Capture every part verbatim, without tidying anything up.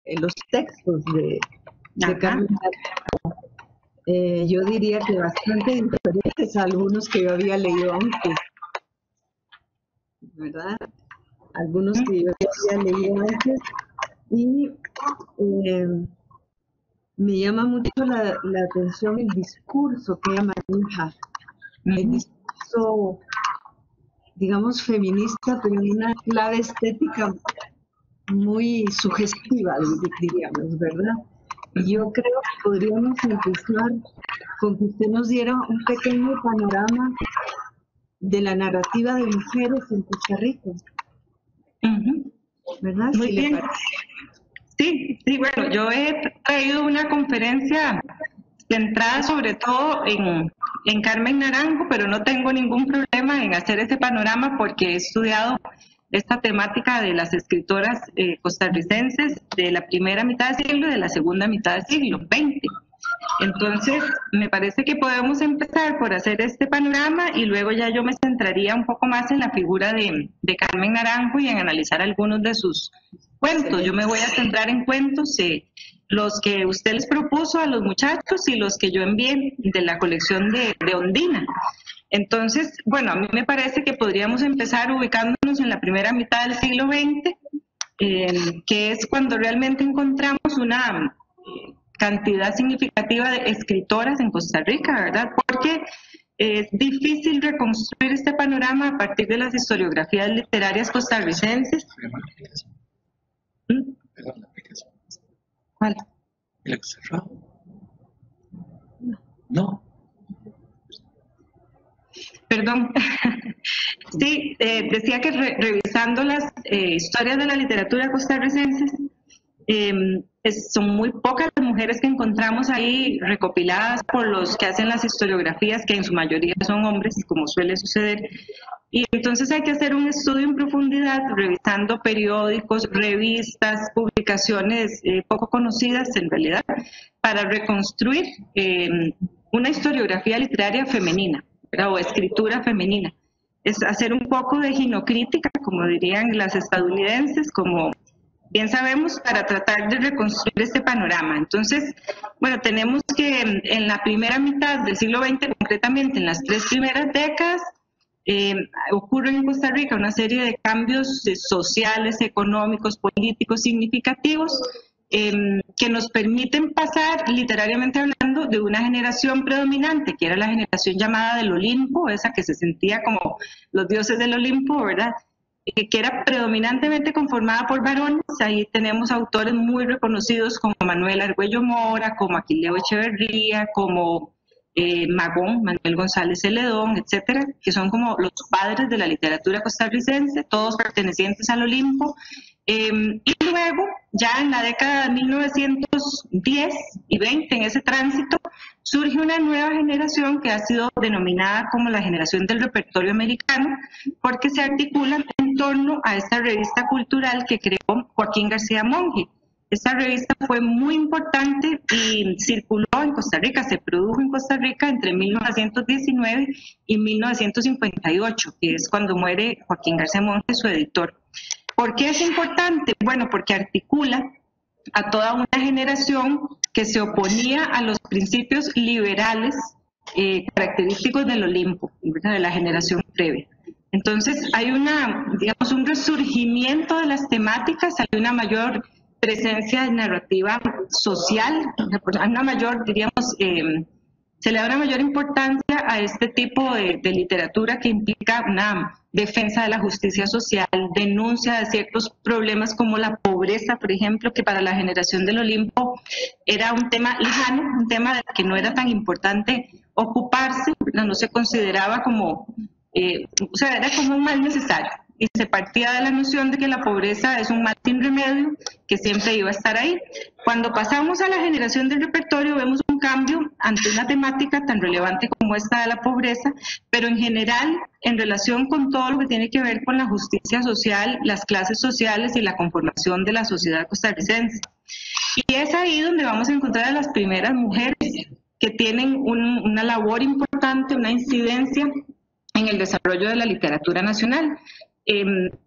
en los textos de, de Carmen Naranjo, eh, yo diría que bastante diferentes a algunos que yo había leído antes, ¿verdad? Algunos que yo había leído antes, y eh, me llama mucho la, la atención el discurso que ella maneja, el discurso, digamos, feminista, pero en una clave estética muy sugestiva, diríamos, ¿verdad? Y yo creo que podríamos empezar con que usted nos diera un pequeño panorama de la narrativa de mujeres en Costa Rica, ¿verdad? Muy si bien. Le sí, sí, bueno, yo he traído una conferencia centrada sobre todo en, en Carmen Naranjo, pero no tengo ningún problema en hacer ese panorama porque he estudiado esta temática de las escritoras eh, costarricenses de la primera mitad del siglo y de la segunda mitad del siglo veinte. Entonces, me parece que podemos empezar por hacer este panorama y luego ya yo me centraría un poco más en la figura de, de Carmen Naranjo y en analizar algunos de sus cuentos. Yo me voy a centrar en cuentos, eh, los que usted les propuso a los muchachos y los que yo envié de la colección de, de Ondina. Entonces, bueno, a mí me parece que podríamos empezar ubicándonos en la primera mitad del siglo veinte, eh, que es cuando realmente encontramos una eh, cantidad significativa de escritoras en Costa Rica, ¿verdad? Porque es difícil reconstruir este panorama a partir de las historiografías literarias costarricenses. ¿Mm? ¿Cuál? ¿El cerrado? No. Perdón. Sí, eh, decía que re revisando las eh, historias de la literatura costarricense, eh, es, son muy pocas las mujeres que encontramos ahí recopiladas por los que hacen las historiografías, que en su mayoría son hombres, como suele suceder. Y entonces hay que hacer un estudio en profundidad, revisando periódicos, revistas, publicaciones eh, poco conocidas en realidad, para reconstruir eh, una historiografía literaria femenina, ¿verdad? O escritura femenina. Es hacer un poco de ginocrítica, como dirían las estadounidenses, como bien sabemos, para tratar de reconstruir este panorama. Entonces, bueno, tenemos que en, en la primera mitad del siglo veinte, concretamente en las tres primeras décadas, eh, ocurren en Costa Rica una serie de cambios eh, sociales, económicos, políticos significativos, eh, que nos permiten pasar, literariamente hablando, de una generación predominante, que era la generación llamada del Olimpo, esa que se sentía como los dioses del Olimpo, ¿verdad?, que era predominantemente conformada por varones. Ahí tenemos autores muy reconocidos como Manuel Argüello Mora, como Aquileo Echeverría, como eh, Magón, Manuel González Celedón, etcétera, que son como los padres de la literatura costarricense, todos pertenecientes al Olimpo. Eh, y luego, ya en la década de mil novecientos diez y veinte, en ese tránsito, surge una nueva generación que ha sido denominada como la generación del repertorio americano, porque se articula en torno a esta revista cultural que creó Joaquín García Monge. Esta revista fue muy importante y circuló en Costa Rica, se produjo en Costa Rica entre mil novecientos diecinueve y mil novecientos cincuenta y ocho, que es cuando muere Joaquín García Monge, su editor. ¿Por qué es importante? Bueno, porque articula a toda una generación que se oponía a los principios liberales eh, característicos del Olimpo, ¿verdad?, de la generación previa. Entonces hay una, digamos, un resurgimiento de las temáticas, hay una mayor presencia de narrativa social, una mayor, diríamos, eh, se le da una mayor importancia a este tipo de, de literatura que implica una defensa de la justicia social, denuncia de ciertos problemas como la pobreza, por ejemplo, que para la generación del Olimpo era un tema lejano, un tema del que no era tan importante ocuparse, no, no se consideraba como, eh, o sea, era como un mal necesario. Y se partía de la noción de que la pobreza es un mal sin remedio, que siempre iba a estar ahí. Cuando pasamos a la generación del repertorio vemos un cambio ante una temática tan relevante como esta de la pobreza, pero en general en relación con todo lo que tiene que ver con la justicia social, las clases sociales y la conformación de la sociedad costarricense. Y es ahí donde vamos a encontrar a las primeras mujeres que tienen un, una labor importante, una incidencia en el desarrollo de la literatura nacional. Eh,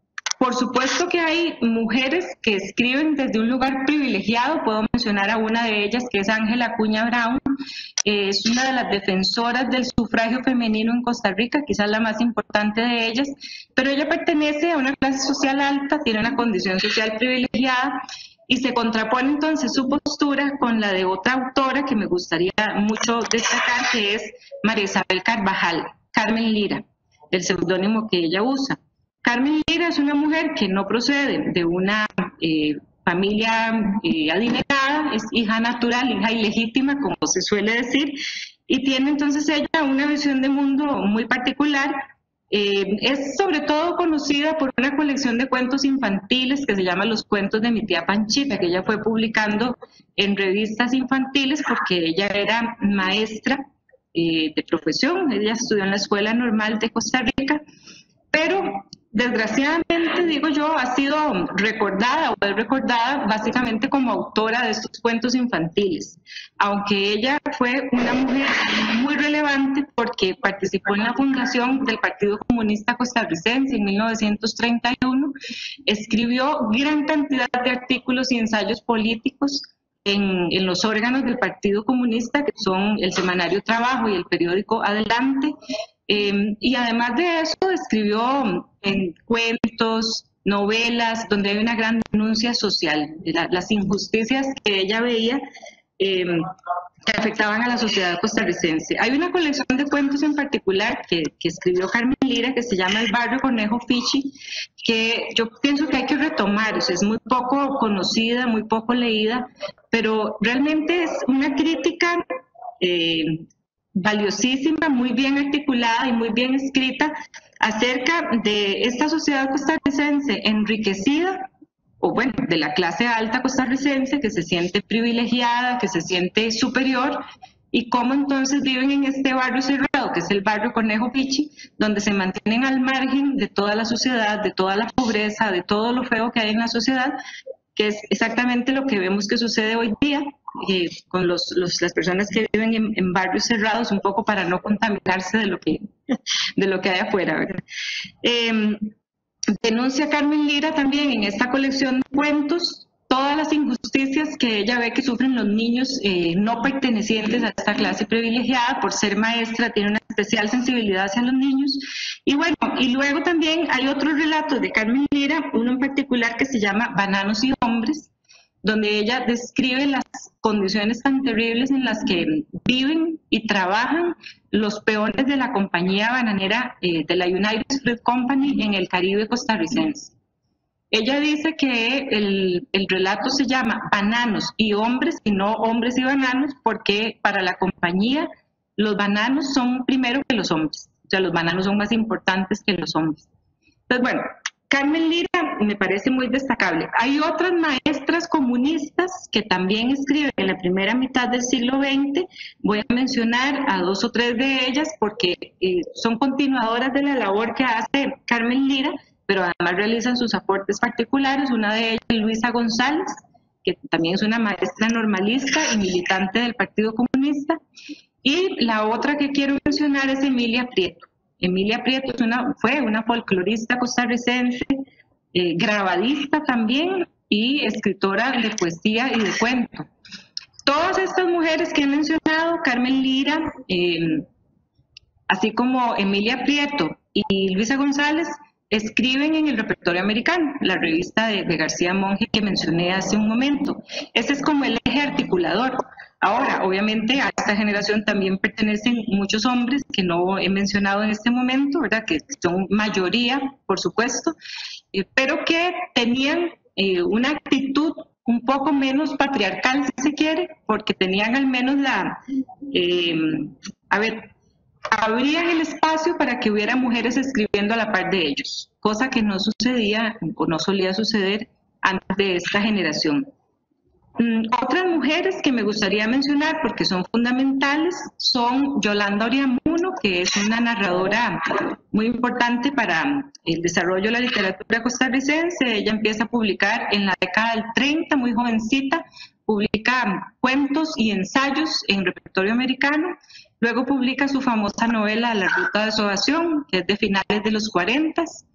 por supuesto que hay mujeres que escriben desde un lugar privilegiado. Puedo mencionar a una de ellas, que es Ángela Acuña Brown. Eh, es una de las defensoras del sufragio femenino en Costa Rica, quizás la más importante de ellas, pero ella pertenece a una clase social alta, tiene una condición social privilegiada, y se contrapone entonces su postura con la de otra autora que me gustaría mucho destacar, que es María Isabel Carvajal, Carmen Lira, el seudónimo que ella usa. Carmen Lira es una mujer que no procede de una eh, familia eh, adinerada, es hija natural, hija ilegítima, como se suele decir, y tiene entonces ella una visión de mundo muy particular. Eh, es sobre todo conocida por una colección de cuentos infantiles que se llama Los cuentos de mi tía Panchita, que ella fue publicando en revistas infantiles porque ella era maestra eh, de profesión. Ella estudió en la Escuela Normal de Costa Rica, pero desgraciadamente, digo yo, ha sido recordada o es recordada básicamente como autora de estos cuentos infantiles, aunque ella fue una mujer muy relevante porque participó en la fundación del Partido Comunista Costarricense en mil novecientos treinta y uno, escribió gran cantidad de artículos y ensayos políticos en, en los órganos del Partido Comunista, que son el Semanario Trabajo y el periódico Adelante. Eh, y además de eso escribió en cuentos, novelas, donde hay una gran denuncia social de la, las injusticias que ella veía eh, que afectaban a la sociedad costarricense. Hay una colección de cuentos en particular que, que escribió Carmen Lira, que se llama El barrio Conejo Fichi, que yo pienso que hay que retomar. O sea, es muy poco conocida, muy poco leída, pero realmente es una crítica eh, valiosísima, muy bien articulada y muy bien escrita acerca de esta sociedad costarricense enriquecida, o bueno, de la clase alta costarricense que se siente privilegiada, que se siente superior, y cómo entonces viven en este barrio cerrado, que es el barrio Conejo Fichi, donde se mantienen al margen de toda la sociedad, de toda la pobreza, de todo lo feo que hay en la sociedad, que es exactamente lo que vemos que sucede hoy día eh, con los, los, las personas que viven en, en barrios cerrados, un poco para no contaminarse de lo que, de lo que hay afuera, ¿verdad? Eh, denuncia Carmen Lira también en esta colección de cuentos todas las injusticias que ella ve que sufren los niños eh, no pertenecientes a esta clase privilegiada. Por ser maestra tiene una especial sensibilidad hacia los niños. Y bueno, y luego también hay otros relatos de Carmen Lira, uno en particular que se llama Bananos y Hombres, donde ella describe las condiciones tan terribles en las que viven y trabajan los peones de la compañía bananera eh, de la United Fruit Company en el Caribe costarricense. Ella dice que el, el relato se llama Bananos y Hombres y no Hombres y Bananos porque para la compañía los bananos son primero que los hombres. O sea, los bananos son más importantes que los hombres. Entonces, bueno, Carmen Lira me parece muy destacable. Hay otras maestras comunistas que también escriben en la primera mitad del siglo veinte. Voy a mencionar a dos o tres de ellas porque eh, son continuadoras de la labor que hace Carmen Lira, pero además realizan sus aportes particulares. Una de ellas es Luisa González, que también es una maestra normalista y militante del Partido Comunista. Y la otra que quiero mencionar es Emilia Prieto. Emilia Prieto es una, fue una folclorista costarricense, eh, grabadista también y escritora de poesía y de cuento. Todas estas mujeres que he mencionado, Carmen Lira, eh, así como Emilia Prieto y Luisa González, escriben en el Repertorio Americano, la revista de, de García Monge que mencioné hace un momento. Ese es como el eje articulador. Ahora, obviamente, a esta generación también pertenecen muchos hombres que no he mencionado en este momento, ¿verdad? Que son mayoría, por supuesto, eh, pero que tenían eh, una actitud un poco menos patriarcal, si se quiere, porque tenían al menos la, eh, a ver, abrían el espacio para que hubiera mujeres escribiendo a la par de ellos, cosa que no sucedía o no solía suceder antes de esta generación. Mm, otras mujeres que me gustaría mencionar porque son fundamentales son Yolanda Oriamuno, que es una narradora muy importante para el desarrollo de la literatura costarricense. Ella empieza a publicar en la década del treinta, muy jovencita, publica cuentos y ensayos en Repertorio Americano. Luego publica su famosa novela La Ruta de Sobación, que es de finales de los cuarenta.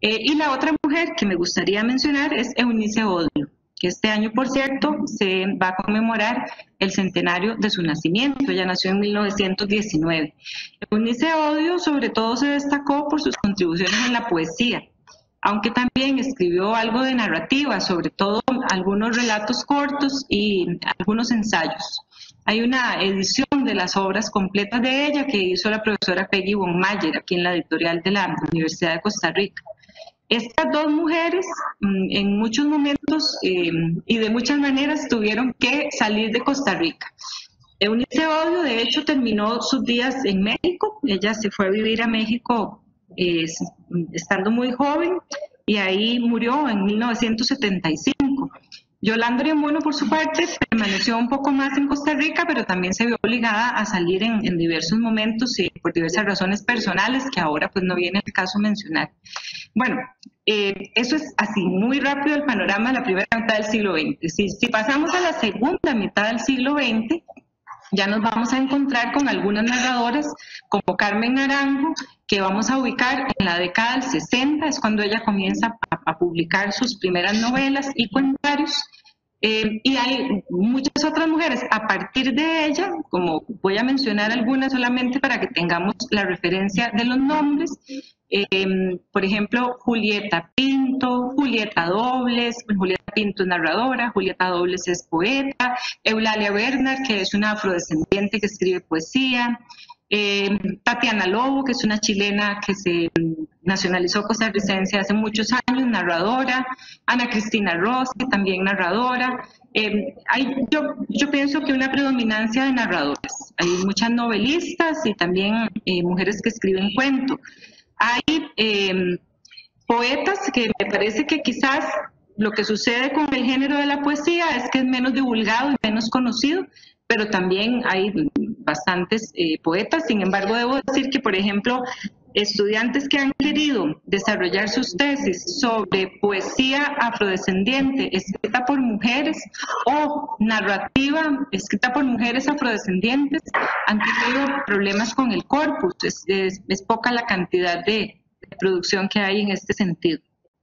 Eh, y la otra mujer que me gustaría mencionar es Eunice Odio, que este año, por cierto, se va a conmemorar el centenario de su nacimiento. Ella nació en mil novecientos diecinueve. Eunice Odio sobre todo se destacó por sus contribuciones en la poesía, aunque también escribió algo de narrativa, sobre todo algunos relatos cortos y algunos ensayos. Hay una edición de las obras completas de ella que hizo la profesora Peggy von Mayer, aquí en la editorial de la Universidad de Costa Rica. Estas dos mujeres en muchos momentos eh, y de muchas maneras tuvieron que salir de Costa Rica. Eunice Odio, de hecho, terminó sus días en México. Ella se fue a vivir a México eh, estando muy joven y ahí murió en mil novecientos setenta y cinco. Yolanda Oriamuno, por su parte, permaneció un poco más en Costa Rica, pero también se vio obligada a salir en, en diversos momentos y por diversas razones personales que ahora pues no viene al caso mencionar. Bueno, eh, eso es así, muy rápido el panorama de la primera mitad del siglo veinte. Si, si pasamos a la segunda mitad del siglo veinte, ya nos vamos a encontrar con algunas narradoras como Carmen Naranjo, que vamos a ubicar en la década del sesenta, es cuando ella comienza a, a publicar sus primeras novelas y cuentarios. Eh, y hay muchas otras mujeres a partir de ella, como voy a mencionar algunas solamente para que tengamos la referencia de los nombres. Eh, por ejemplo, Julieta Pinto, Julieta Dobles, Julieta Pinto es narradora, Julieta Dobles es poeta, Eulalia Bernard, que es una afrodescendiente que escribe poesía, eh, Tatiana Lobo, que es una chilena que se nacionalizó costarricense hace muchos años, narradora, Ana Cristina Rossi, también narradora. Eh, hay, yo, yo pienso que una predominancia de narradoras, hay muchas novelistas y también eh, mujeres que escriben cuentos. Hay eh, poetas que me parece que quizás lo que sucede con el género de la poesía es que es menos divulgado y menos conocido, pero también hay bastantes eh, poetas. Sin embargo, debo decir que, por ejemplo, estudiantes que han querido desarrollar sus tesis sobre poesía afrodescendiente escrita por mujeres o narrativa escrita por mujeres afrodescendientes han tenido problemas con el corpus. Es, es, es poca la cantidad de, de producción que hay en este sentido.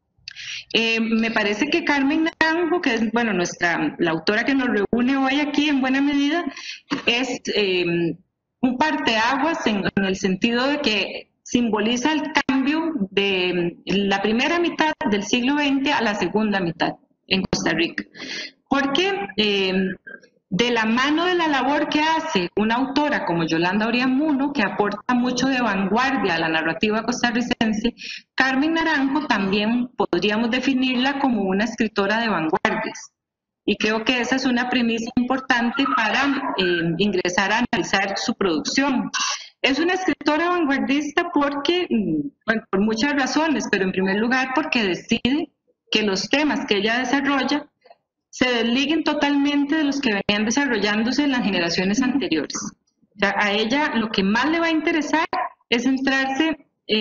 Eh, me parece que Carmen Naranjo, que es bueno, nuestra, la autora que nos reúne hoy aquí en buena medida, es eh, un parteaguas en, en el sentido de que simboliza el cambio de la primera mitad del siglo veinte a la segunda mitad en Costa Rica. Porque eh, de la mano de la labor que hace una autora como Yolanda Oriamuno, que aporta mucho de vanguardia a la narrativa costarricense, Carmen Naranjo también podríamos definirla como una escritora de vanguardias. Y creo que esa es una premisa importante para eh, ingresar a analizar su producción. Es una escritora vanguardista porque, bueno, por muchas razones, pero en primer lugar porque decide que los temas que ella desarrolla se desliguen totalmente de los que venían desarrollándose en las generaciones anteriores. O sea, a ella lo que más le va a interesar es centrarse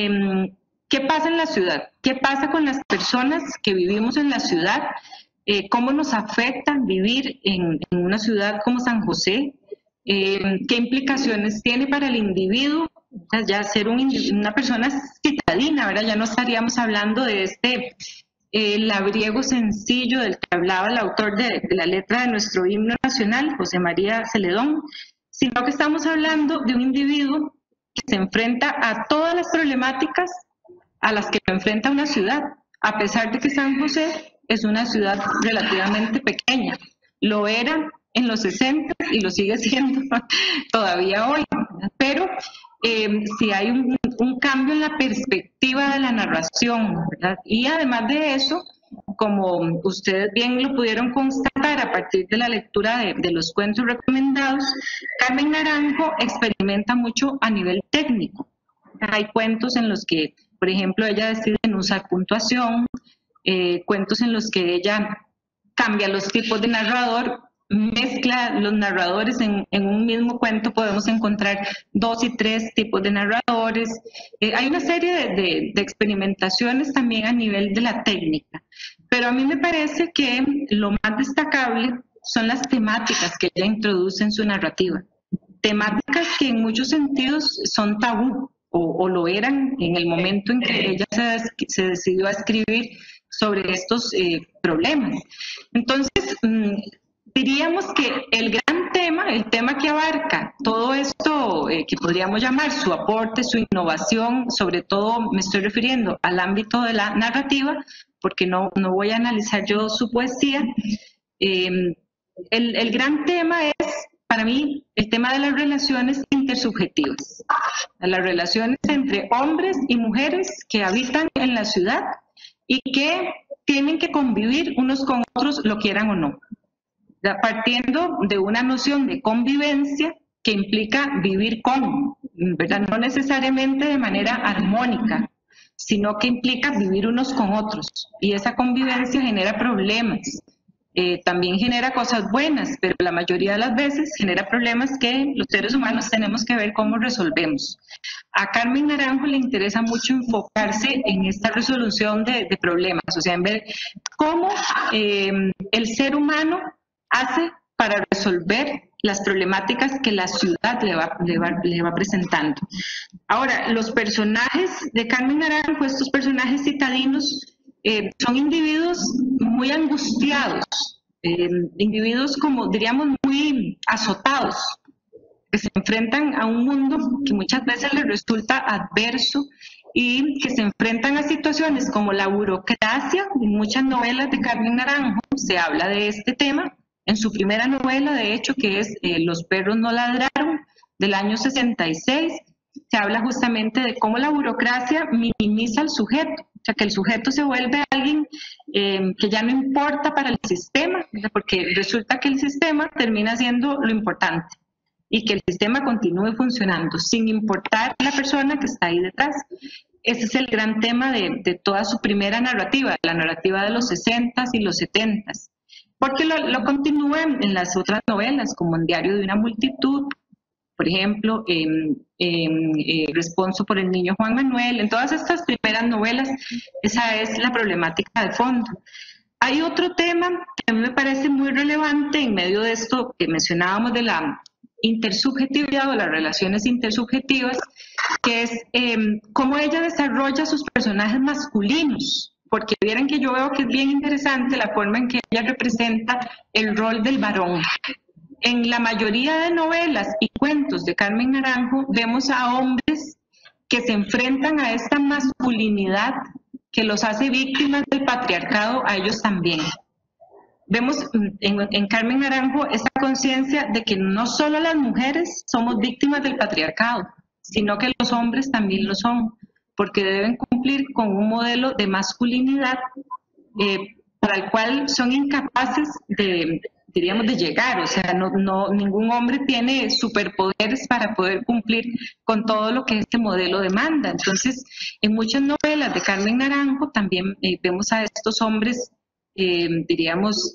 en qué pasa en la ciudad, qué pasa con las personas que vivimos en la ciudad, eh, cómo nos afecta vivir en, en una ciudad como San José, eh, qué implicaciones tiene para el individuo, ya ser un, una persona citadina, ¿verdad? Ya no estaríamos hablando de este eh, labriego sencillo del que hablaba el autor de, de la letra de nuestro himno nacional, José María Celedón, sino que estamos hablando de un individuo que se enfrenta a todas las problemáticas a las que enfrenta una ciudad, a pesar de que San José es una ciudad relativamente pequeña. Lo era en los sesenta y lo sigue siendo todavía hoy, pero eh, sí hay un, un cambio en la perspectiva de la narración, ¿verdad? Y además de eso, como ustedes bien lo pudieron constatar a partir de la lectura de, de los cuentos recomendados, Carmen Naranjo experimenta mucho a nivel técnico. Hay cuentos en los que, por ejemplo, ella decide no usar puntuación, eh, cuentos en los que ella cambia los tipos de narrador, mezcla los narradores en, en un mismo cuento, podemos encontrar dos y tres tipos de narradores. Eh, hay una serie de, de, de experimentaciones también a nivel de la técnica, pero a mí me parece que lo más destacable son las temáticas que ella introduce en su narrativa, temáticas que en muchos sentidos son tabú o, o lo eran en el momento en que ella se, se decidió a escribir sobre estos eh, problemas. Entonces, mmm, diríamos que el gran tema, el tema que abarca todo esto eh, que podríamos llamar su aporte, su innovación, sobre todo me estoy refiriendo al ámbito de la narrativa, porque no, no voy a analizar yo su poesía. Eh, el, el gran tema es, para mí, el tema de las relaciones intersubjetivas, las relaciones entre hombres y mujeres que habitan en la ciudad y que tienen que convivir unos con otros, lo quieran o no. Partiendo de una noción de convivencia que implica vivir con, ¿verdad? No necesariamente de manera armónica, sino que implica vivir unos con otros. Y esa convivencia genera problemas. Eh, también genera cosas buenas, pero la mayoría de las veces genera problemas que los seres humanos tenemos que ver cómo resolvemos. A Carmen Naranjo le interesa mucho enfocarse en esta resolución de, de problemas, o sea, en ver cómo eh, el ser humano hace para resolver las problemáticas que la ciudad le va, le va, le va presentando. Ahora, los personajes de Carmen Naranjo, estos personajes citadinos, eh, son individuos muy angustiados, eh, individuos como diríamos muy azotados, que se enfrentan a un mundo que muchas veces les resulta adverso y que se enfrentan a situaciones como la burocracia. En muchas novelas de Carmen Naranjo se habla de este tema. En su primera novela, de hecho, que es eh, Los perros no ladraron, del año sesenta y seis, se habla justamente de cómo la burocracia minimiza al sujeto, o sea, que el sujeto se vuelve alguien eh, que ya no importa para el sistema, porque resulta que el sistema termina siendo lo importante y que el sistema continúe funcionando, sin importar la persona que está ahí detrás. Ese es el gran tema de, de toda su primera narrativa, la narrativa de los sesentas y los setentas. Porque lo, lo continúa en las otras novelas, como en Diario de una multitud, por ejemplo, en, en eh, Responso por el niño Juan Manuel. En todas estas primeras novelas, esa es la problemática de fondo. Hay otro tema que a mí me parece muy relevante en medio de esto que mencionábamos de la intersubjetividad o las relaciones intersubjetivas, que es eh, cómo ella desarrolla sus personajes masculinos. Porque vieran que yo veo que es bien interesante la forma en que ella representa el rol del varón. En la mayoría de novelas y cuentos de Carmen Naranjo vemos a hombres que se enfrentan a esta masculinidad que los hace víctimas del patriarcado a ellos también. Vemos en, en Carmen Naranjo esta conciencia de que no solo las mujeres somos víctimas del patriarcado, sino que los hombres también lo son, porque deben cumplir con un modelo de masculinidad eh, para el cual son incapaces de, diríamos, de llegar. O sea, no, no, ningún hombre tiene superpoderes para poder cumplir con todo lo que este modelo demanda. Entonces, en muchas novelas de Carmen Naranjo también eh, vemos a estos hombres, eh, diríamos,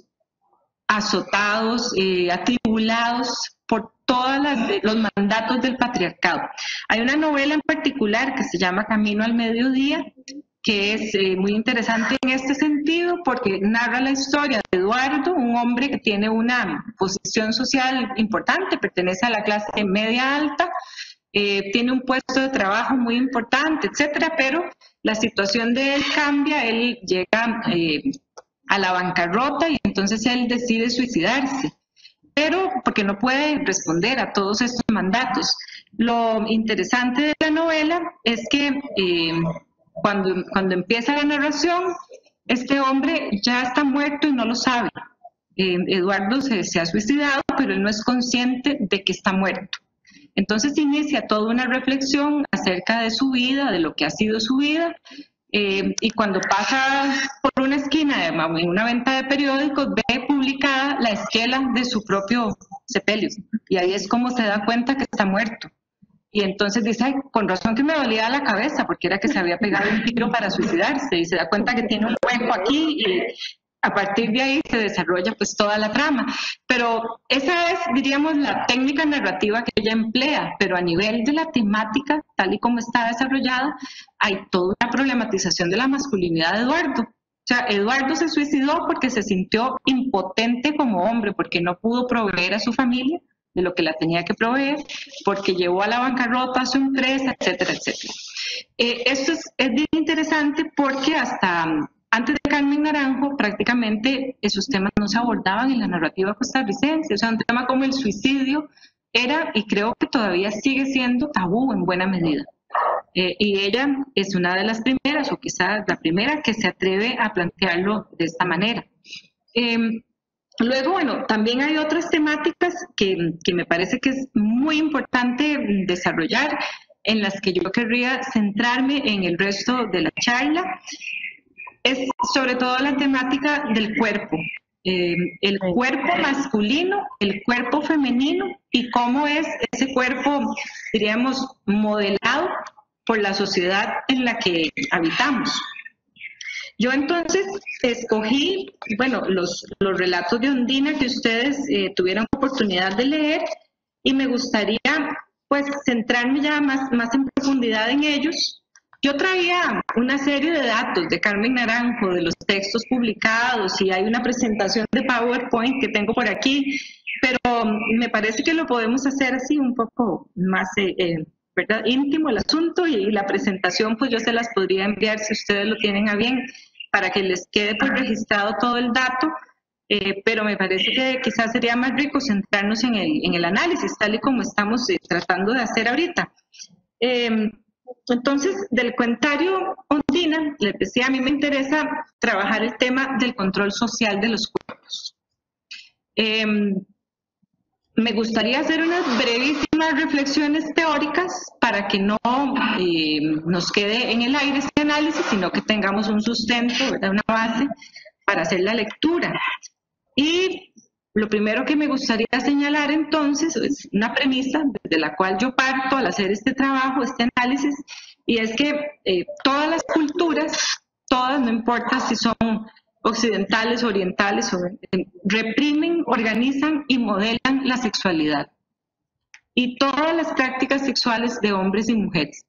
azotados, eh, atribulados por todos los mandatos del patriarcado. Hay una novela en particular que se llama Camino al Mediodía, que es eh, muy interesante en este sentido porque narra la historia de Eduardo, un hombre que tiene una posición social importante, pertenece a la clase media alta, eh, tiene un puesto de trabajo muy importante, etcétera, pero la situación de él cambia, él llega eh, a la bancarrota y entonces él decide suicidarse, pero porque no puede responder a todos estos mandatos. Lo interesante de la novela es que eh, cuando, cuando empieza la narración, este hombre ya está muerto y no lo sabe. Eh, Eduardo se, se ha suicidado, pero él no es consciente de que está muerto. Entonces inicia toda una reflexión acerca de su vida, de lo que ha sido su vida, eh, y cuando pasa por una esquina, en una venta de periódicos, ve publicada la esquela de su propio sepelio, y ahí es como se da cuenta que está muerto. Y entonces dice, ay, con razón que me dolía la cabeza, porque era que se había pegado un tiro para suicidarse, y se da cuenta que tiene un hueco aquí, y a partir de ahí se desarrolla pues toda la trama. Pero esa es, diríamos, la técnica narrativa que ella emplea, pero a nivel de la temática, tal y como está desarrollada, hay toda una problematización de la masculinidad de Eduardo. O sea, Eduardo se suicidó porque se sintió impotente como hombre, porque no pudo proveer a su familia, de lo que la tenía que proveer, porque llevó a la bancarrota a su empresa, etcétera, etcétera. Eh, esto es, es bien interesante porque hasta antes de Carmen Naranjo prácticamente esos temas no se abordaban en la narrativa costarricense. O sea, un tema como el suicidio era, y creo que todavía sigue siendo, tabú en buena medida. Eh, y ella es una de las primeras, o quizás la primera, que se atreve a plantearlo de esta manera. Eh, luego, bueno, también hay otras temáticas que, que me parece que es muy importante desarrollar, en las que yo querría centrarme en el resto de la charla. Es sobre todo la temática del cuerpo. Eh, el cuerpo masculino, el cuerpo femenino y cómo es ese cuerpo, diríamos, modelado por la sociedad en la que habitamos. Yo entonces escogí, bueno, los, los relatos de Ondina que ustedes eh, tuvieron oportunidad de leer, y me gustaría pues centrarme ya más, más en profundidad en ellos. Yo traía una serie de datos de Carmen Naranjo, de los textos publicados, y hay una presentación de PowerPoint que tengo por aquí, pero me parece que lo podemos hacer así un poco más eh, eh, ¿verdad? íntimo el asunto, y la presentación pues yo se las podría enviar si ustedes lo tienen a bien, para que les quede pues registrado todo el dato, eh, pero me parece que quizás sería más rico centrarnos en el, en el análisis, tal y como estamos eh, tratando de hacer ahorita. Eh, Entonces, del cuentario Ondina, les decía, a mí me interesa trabajar el tema del control social de los cuerpos. Eh, me gustaría hacer unas brevísimas reflexiones teóricas para que no eh, nos quede en el aire este análisis, sino que tengamos un sustento, ¿verdad? Una base para hacer la lectura. Y lo primero que me gustaría señalar entonces es una premisa desde la cual yo parto al hacer este trabajo, este análisis, y es que eh, todas las culturas, todas, no importa si son occidentales, orientales, o, eh, reprimen, organizan y modelan la sexualidad y todas las prácticas sexuales de hombres y mujeres.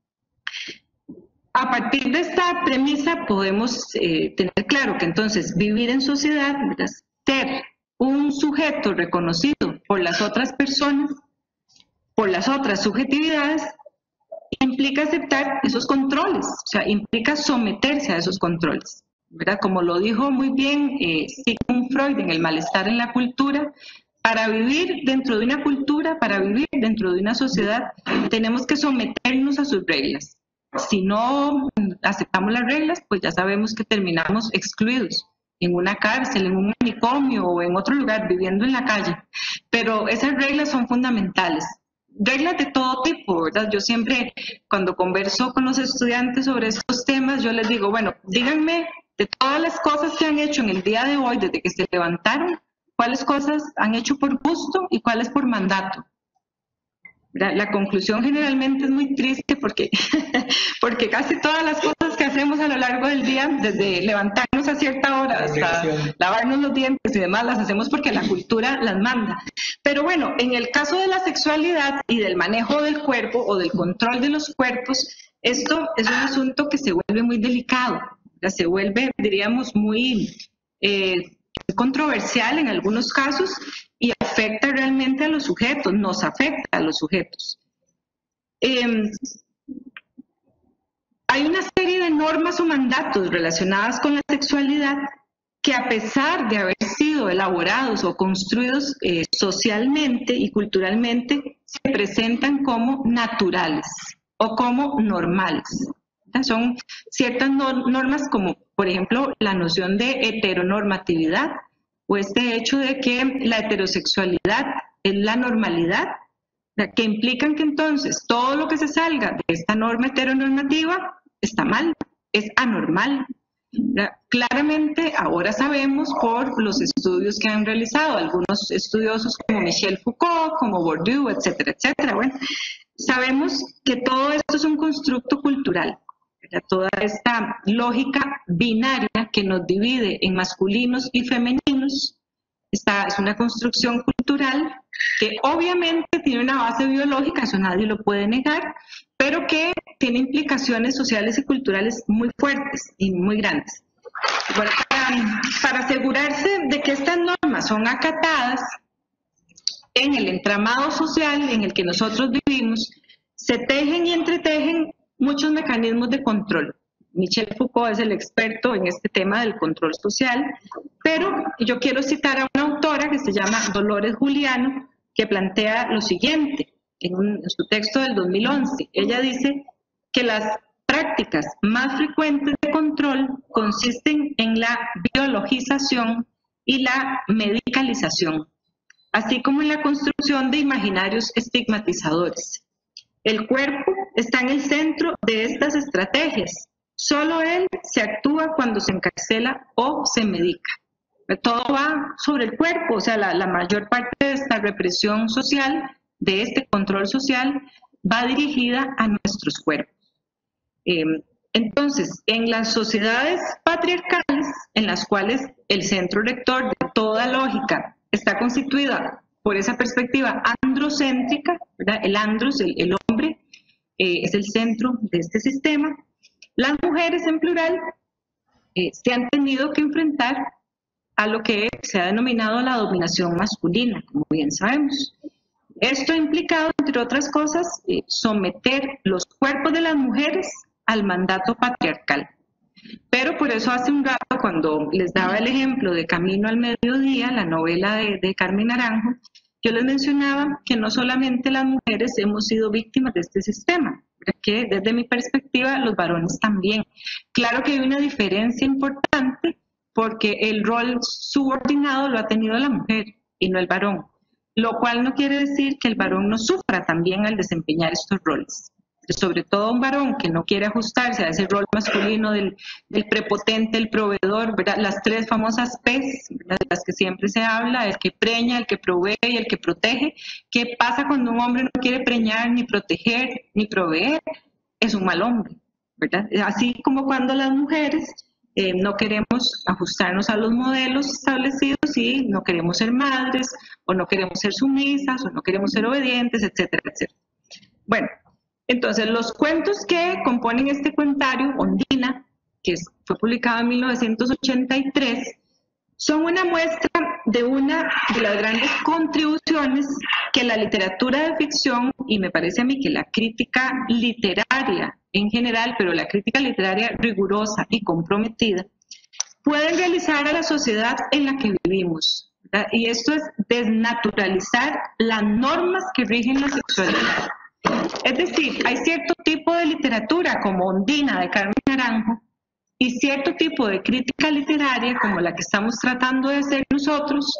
A partir de esta premisa podemos eh, tener claro que entonces vivir en sociedad, ser un sujeto reconocido por las otras personas, por las otras subjetividades, implica aceptar esos controles, o sea, implica someterse a esos controles, ¿verdad? Como lo dijo muy bien eh, Sigmund Freud en El malestar en la cultura, para vivir dentro de una cultura, para vivir dentro de una sociedad, tenemos que someternos a sus reglas. Si no aceptamos las reglas, pues ya sabemos que terminamos excluidos en una cárcel, en un manicomio o en otro lugar, viviendo en la calle. Pero esas reglas son fundamentales. Reglas de todo tipo, ¿verdad? Yo siempre, cuando converso con los estudiantes sobre estos temas, yo les digo, bueno, díganme de todas las cosas que han hecho en el día de hoy, desde que se levantaron, cuáles cosas han hecho por gusto y cuáles por mandato. La, la conclusión generalmente es muy triste porque, porque casi todas las cosas que hacemos a lo largo del día, desde levantarnos a cierta hora hasta lavarnos los dientes y demás, las hacemos porque la cultura las manda. Pero bueno, en el caso de la sexualidad y del manejo del cuerpo o del control de los cuerpos, esto es un asunto que se vuelve muy delicado, se vuelve, diríamos, muy eh, controversial en algunos casos, y afecta realmente a los sujetos, nos afecta a los sujetos. Eh, hay una serie de normas o mandatos relacionadas con la sexualidad que, a pesar de haber sido elaborados o construidos eh, socialmente y culturalmente, se presentan como naturales o como normales. Son ciertas normas como, por ejemplo, la noción de heteronormatividad, o este hecho de que la heterosexualidad es la normalidad, que implican que entonces todo lo que se salga de esta norma heteronormativa está mal, es anormal. Claramente ahora sabemos por los estudios que han realizado algunos estudiosos como Michel Foucault, como Bourdieu, etcétera, etcétera. Bueno, sabemos que todo esto es un constructo cultural. Toda esta lógica binaria que nos divide en masculinos y femeninos, esta es una construcción cultural que obviamente tiene una base biológica, eso nadie lo puede negar, pero que tiene implicaciones sociales y culturales muy fuertes y muy grandes. Bueno, para, para asegurarse de que estas normas son acatadas, en el entramado social en el que nosotros vivimos, se tejen y entretejen muchos mecanismos de control. Michel Foucault es el experto en este tema del control social, pero yo quiero citar a una autora que se llama Dolores Juliano, que plantea lo siguiente en, un, en su texto del dos mil once. Ella dice que las prácticas más frecuentes de control consisten en la biologización y la medicalización, así como en la construcción de imaginarios estigmatizadores. El cuerpo está en el centro de estas estrategias. Solo él se actúa cuando se encarcela o se medica. Todo va sobre el cuerpo, o sea, la, la mayor parte de esta represión social, de este control social, va dirigida a nuestros cuerpos. Eh, entonces, en las sociedades patriarcales, en las cuales el centro rector de toda lógica está constituida por esa perspectiva androcéntrica, ¿verdad? El andros, el, el hombre, eh, es el centro de este sistema. Las mujeres en plural eh, se han tenido que enfrentar a lo que se ha denominado la dominación masculina, como bien sabemos. Esto ha implicado, entre otras cosas, eh, someter los cuerpos de las mujeres al mandato patriarcal. Pero por eso hace un rato, cuando les daba el ejemplo de Camino al Mediodía, la novela de, de Carmen Naranjo, yo les mencionaba que no solamente las mujeres hemos sido víctimas de este sistema, que desde mi perspectiva los varones también. Claro que hay una diferencia importante porque el rol subordinado lo ha tenido la mujer y no el varón, lo cual no quiere decir que el varón no sufra también al desempeñar estos roles. Sobre todo un varón que no quiere ajustarse a ese rol masculino del, del prepotente, el proveedor, ¿verdad? Las tres famosas P's, ¿verdad? De las que siempre se habla, el que preña, el que provee y el que protege. ¿Qué pasa cuando un hombre no quiere preñar, ni proteger, ni proveer? Es un mal hombre, ¿verdad? Así como cuando las mujeres eh, no queremos ajustarnos a los modelos establecidos y no queremos ser madres, o no queremos ser sumisas, o no queremos ser obedientes, etcétera, etcétera. Bueno, entonces, los cuentos que componen este cuentario, Ondina, que fue publicado en mil novecientos ochenta y tres, son una muestra de una de las grandes contribuciones que la literatura de ficción, y me parece a mí que la crítica literaria en general, pero la crítica literaria rigurosa y comprometida, pueden realizar a la sociedad en la que vivimos, ¿verdad? Y esto es desnaturalizar las normas que rigen la sexualidad. Es decir, hay cierto tipo de literatura como Ondina de Carmen Naranjo y cierto tipo de crítica literaria como la que estamos tratando de hacer nosotros,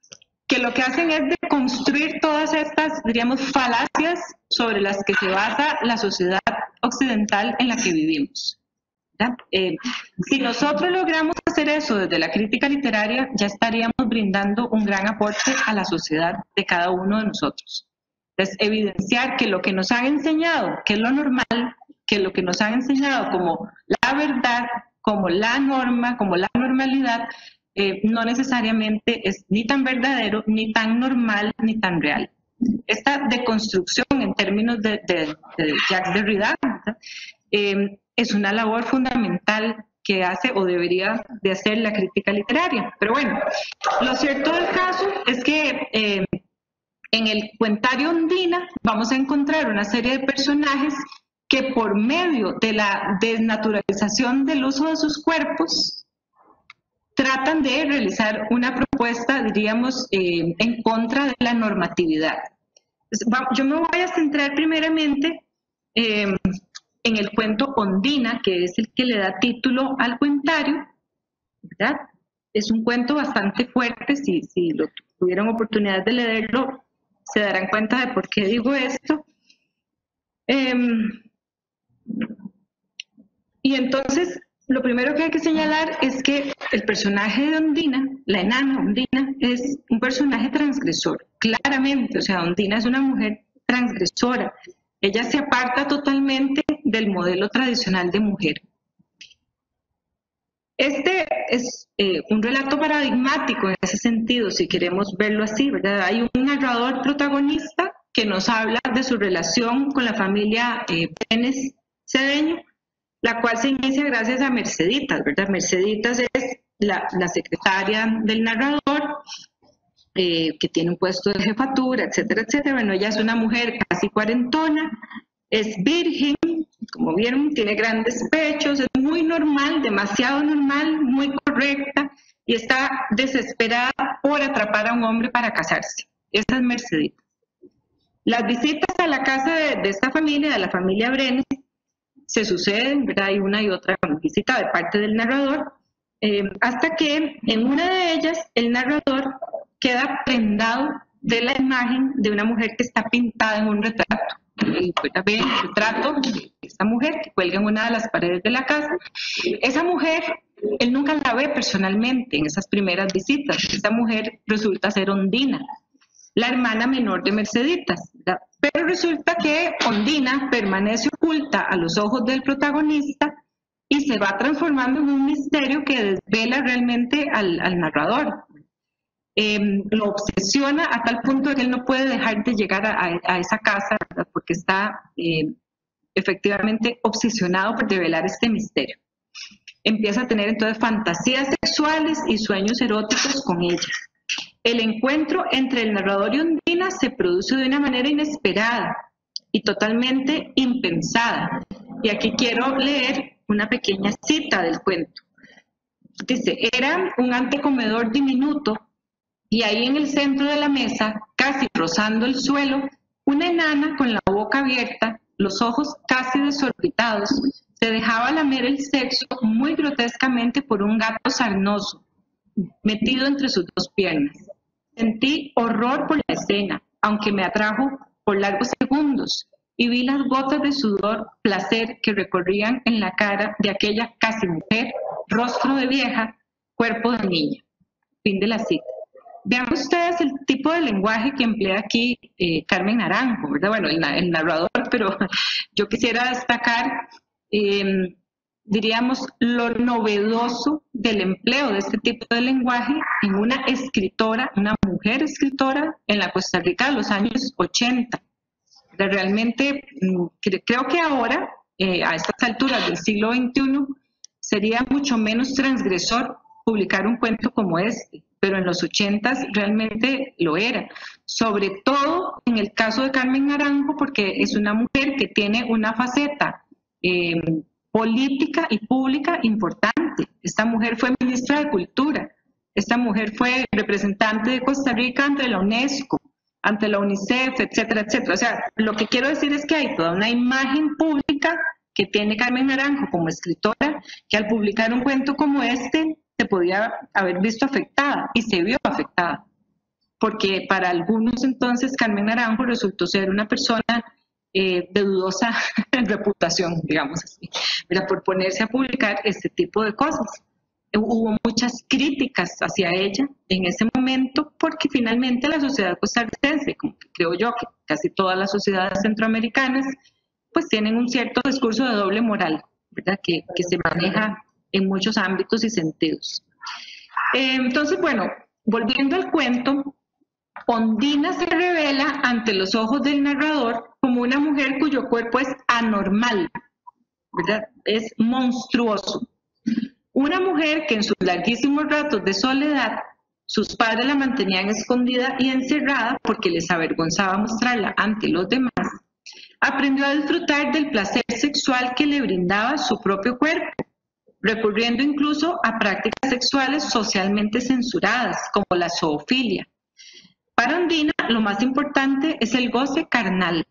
que lo que hacen es de construir todas estas, diríamos, falacias sobre las que se basa la sociedad occidental en la que vivimos. Eh, si nosotros logramos hacer eso desde la crítica literaria, ya estaríamos brindando un gran aporte a la sociedad de cada uno de nosotros. Es evidenciar que lo que nos han enseñado, que es lo normal, que lo que nos han enseñado como la verdad, como la norma, como la normalidad, eh, no necesariamente es ni tan verdadero, ni tan normal, ni tan real. Esta deconstrucción en términos de, de, de Jacques Derrida eh, es una labor fundamental que hace o debería de hacer la crítica literaria. Pero bueno, lo cierto del caso es que eh, en el cuentario Ondina vamos a encontrar una serie de personajes que por medio de la desnaturalización del uso de sus cuerpos tratan de realizar una propuesta, diríamos, eh, en contra de la normatividad. Yo me voy a centrar primeramente eh, en el cuento Ondina, que es el que le da título al cuentario, ¿verdad? Es un cuento bastante fuerte, si, si lo tuvieron oportunidad de leerlo, se darán cuenta de por qué digo esto. Eh, y entonces, lo primero que hay que señalar es que el personaje de Ondina, la enana Ondina, es un personaje transgresor, claramente. O sea, Ondina es una mujer transgresora. Ella se aparta totalmente del modelo tradicional de mujer. Este es eh, un relato paradigmático en ese sentido, si queremos verlo así, ¿verdad? Hay un narrador protagonista que nos habla de su relación con la familia eh, Brenes Cedeño, la cual se inicia gracias a Merceditas, ¿verdad? Merceditas es la, la secretaria del narrador eh, que tiene un puesto de jefatura, etcétera, etcétera. Bueno, ella es una mujer casi cuarentona, es virgen, como vieron, tiene grandes pechos, es muy normal, demasiado normal, muy correcta, y está desesperada por atrapar a un hombre para casarse. Esa es Mercedita. Las visitas a la casa de, de esta familia, de la familia Brenes, se suceden, ¿verdad? Hay una y otra visita de parte del narrador, eh, hasta que en una de ellas el narrador queda prendado de la imagen de una mujer que está pintada en un retrato. Y puede ver el retrato de esta mujer que cuelga en una de las paredes de la casa. Esa mujer, él nunca la ve personalmente en esas primeras visitas. Esa mujer resulta ser Ondina, la hermana menor de Merceditas, ¿verdad? Pero resulta que Ondina permanece oculta a los ojos del protagonista y se va transformando en un misterio que desvela realmente al, al narrador. Eh, lo obsesiona a tal punto que él no puede dejar de llegar a, a, a esa casa, ¿verdad? Porque está eh, efectivamente obsesionado por develar este misterio. Empieza a tener entonces fantasías sexuales y sueños eróticos con ella. El encuentro entre el narrador y Ondina se produce de una manera inesperada y totalmente impensada. Y aquí quiero leer una pequeña cita del cuento. Dice, era un antecomedor diminuto y ahí en el centro de la mesa, casi rozando el suelo, una enana con la boca abierta, los ojos casi desorbitados, se dejaba lamer el sexo muy grotescamente por un gato sarnoso, metido entre sus dos piernas. Sentí horror por la escena, aunque me atrajo por largos segundos, y vi las gotas de sudor, placer que recorrían en la cara de aquella casi mujer, rostro de vieja, cuerpo de niña. Fin de la cita. Vean ustedes el tipo de lenguaje que emplea aquí eh, Carmen Naranjo, ¿verdad? Bueno, el, el narrador, pero yo quisiera destacar, eh, diríamos, lo novedoso del empleo de este tipo de lenguaje en una escritora, una mujer escritora en la Costa Rica de los años ochenta. Realmente creo que ahora, eh, a estas alturas del siglo veintiuno, sería mucho menos transgresor publicar un cuento como este, pero en los ochentas realmente lo era, sobre todo en el caso de Carmen Naranjo, porque es una mujer que tiene una faceta eh, política y pública importante. Esta mujer fue ministra de Cultura, esta mujer fue representante de Costa Rica ante la UNESCO, ante la UNICEF, etcétera, etcétera. O sea, lo que quiero decir es que hay toda una imagen pública que tiene Carmen Naranjo como escritora, que al publicar un cuento como este se podía haber visto afectada y se vio afectada, porque para algunos entonces Carmen Naranjo resultó ser una persona eh, de dudosa reputación, digamos así, ¿verdad? Por ponerse a publicar este tipo de cosas. Hubo muchas críticas hacia ella en ese momento porque finalmente la sociedad costarricense, como que creo yo que casi todas las sociedades centroamericanas, pues tienen un cierto discurso de doble moral, ¿verdad? Que, que se maneja en muchos ámbitos y sentidos. Eh, entonces, bueno, volviendo al cuento, Ondina se revela ante los ojos del narrador como una mujer cuyo cuerpo es anormal, ¿verdad? Es monstruoso. Una mujer que en sus larguísimos ratos de soledad, sus padres la mantenían escondida y encerrada porque les avergonzaba mostrarla ante los demás, aprendió a disfrutar del placer sexual que le brindaba su propio cuerpo, recurriendo incluso a prácticas sexuales socialmente censuradas, como la zoofilia. Para Ondina, lo más importante es el goce carnal,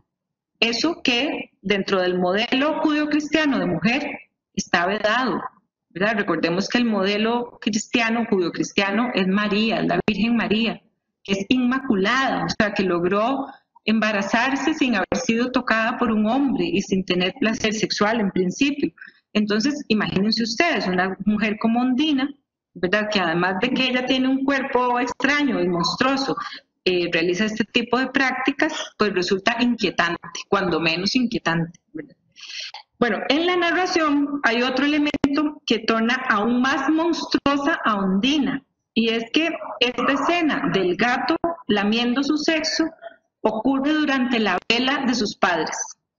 eso que dentro del modelo judeocristiano de mujer está vedado, ¿verdad? Recordemos que el modelo cristiano, judeocristiano, es María, es la Virgen María, que es inmaculada, o sea, que logró embarazarse sin haber sido tocada por un hombre y sin tener placer sexual en principio. Entonces, imagínense ustedes, una mujer como Ondina, ¿verdad? Que además de que ella tiene un cuerpo extraño y monstruoso, eh, realiza este tipo de prácticas, pues resulta inquietante, cuando menos inquietante, ¿verdad? Bueno, en la narración hay otro elemento que torna aún más monstruosa a Ondina, y es que esta escena del gato lamiendo su sexo ocurre durante la vela de sus padres,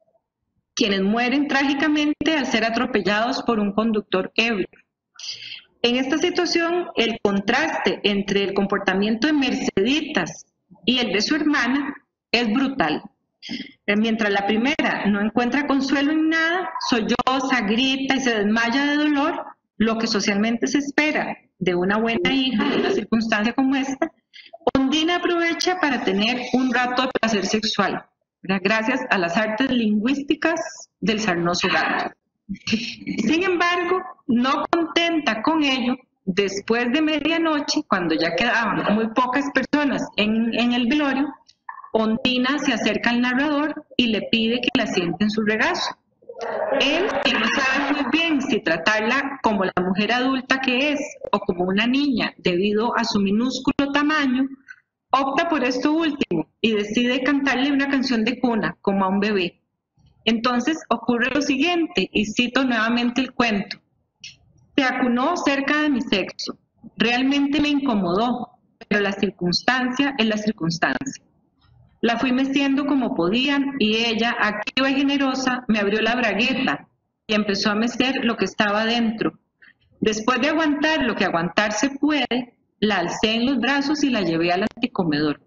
quienes mueren trágicamente al ser atropellados por un conductor ebrio. En esta situación, el contraste entre el comportamiento de Merceditas y el de su hermana es brutal. Mientras la primera no encuentra consuelo en nada, solloza, grita y se desmaya de dolor, lo que socialmente se espera de una buena hija en una circunstancia como esta, Ondina aprovecha para tener un rato de placer sexual, gracias a las artes lingüísticas del sarnoso gato. Sin embargo, no contenta con ello, después de medianoche, cuando ya quedaban muy pocas personas en, en el velorio, Ondina se acerca al narrador y le pide que la siente en su regazo. Él, que no sabe muy bien si tratarla como la mujer adulta que es o como una niña debido a su minúsculo tamaño, opta por esto último y decide cantarle una canción de cuna como a un bebé. Entonces ocurre lo siguiente, y cito nuevamente el cuento. Se acunó cerca de mi sexo. Realmente me incomodó, pero la circunstancia es la circunstancia. La fui meciendo como podían y ella, activa y generosa, me abrió la bragueta y empezó a mecer lo que estaba dentro. Después de aguantar lo que aguantar se puede, la alcé en los brazos y la llevé al anticomedor.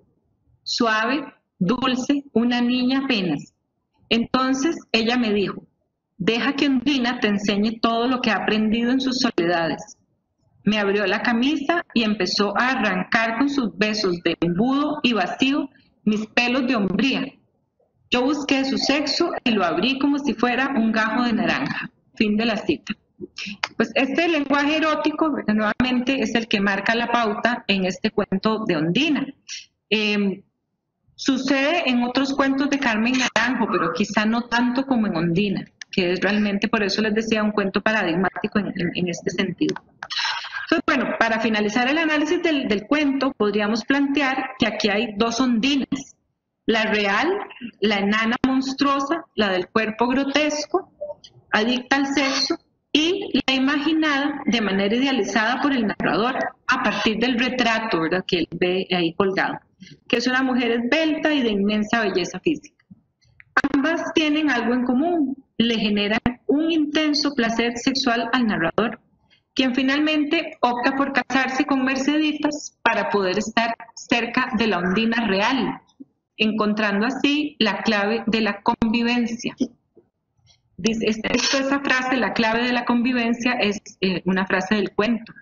Suave, dulce, una niña apenas. Entonces ella me dijo, deja que Ondina te enseñe todo lo que ha aprendido en sus soledades. Me abrió la camisa y empezó a arrancar con sus besos de embudo y vacío mis pelos de hombría. Yo busqué su sexo y lo abrí como si fuera un gajo de naranja. Fin de la cita. Pues este lenguaje erótico, ¿verdad? Nuevamente es el que marca la pauta en este cuento de Ondina. Eh, sucede en otros cuentos de Carmen Naranjo, pero quizá no tanto como en Ondina, que es realmente, por eso les decía, un cuento paradigmático en, en, en este sentido. Entonces, bueno, para finalizar el análisis del, del cuento, podríamos plantear que aquí hay dos Ondinas. La real, la enana monstruosa, la del cuerpo grotesco, adicta al sexo, y la imaginada de manera idealizada por el narrador a partir del retrato, ¿verdad?, que él ve ahí colgado, que es una mujer esbelta y de inmensa belleza física. Ambas tienen algo en común, le generan un intenso placer sexual al narrador, quien finalmente opta por casarse con Merceditas para poder estar cerca de la Ondina real, encontrando así la clave de la convivencia. Dice, esta, esa frase, la clave de la convivencia, es eh, una frase del cuento.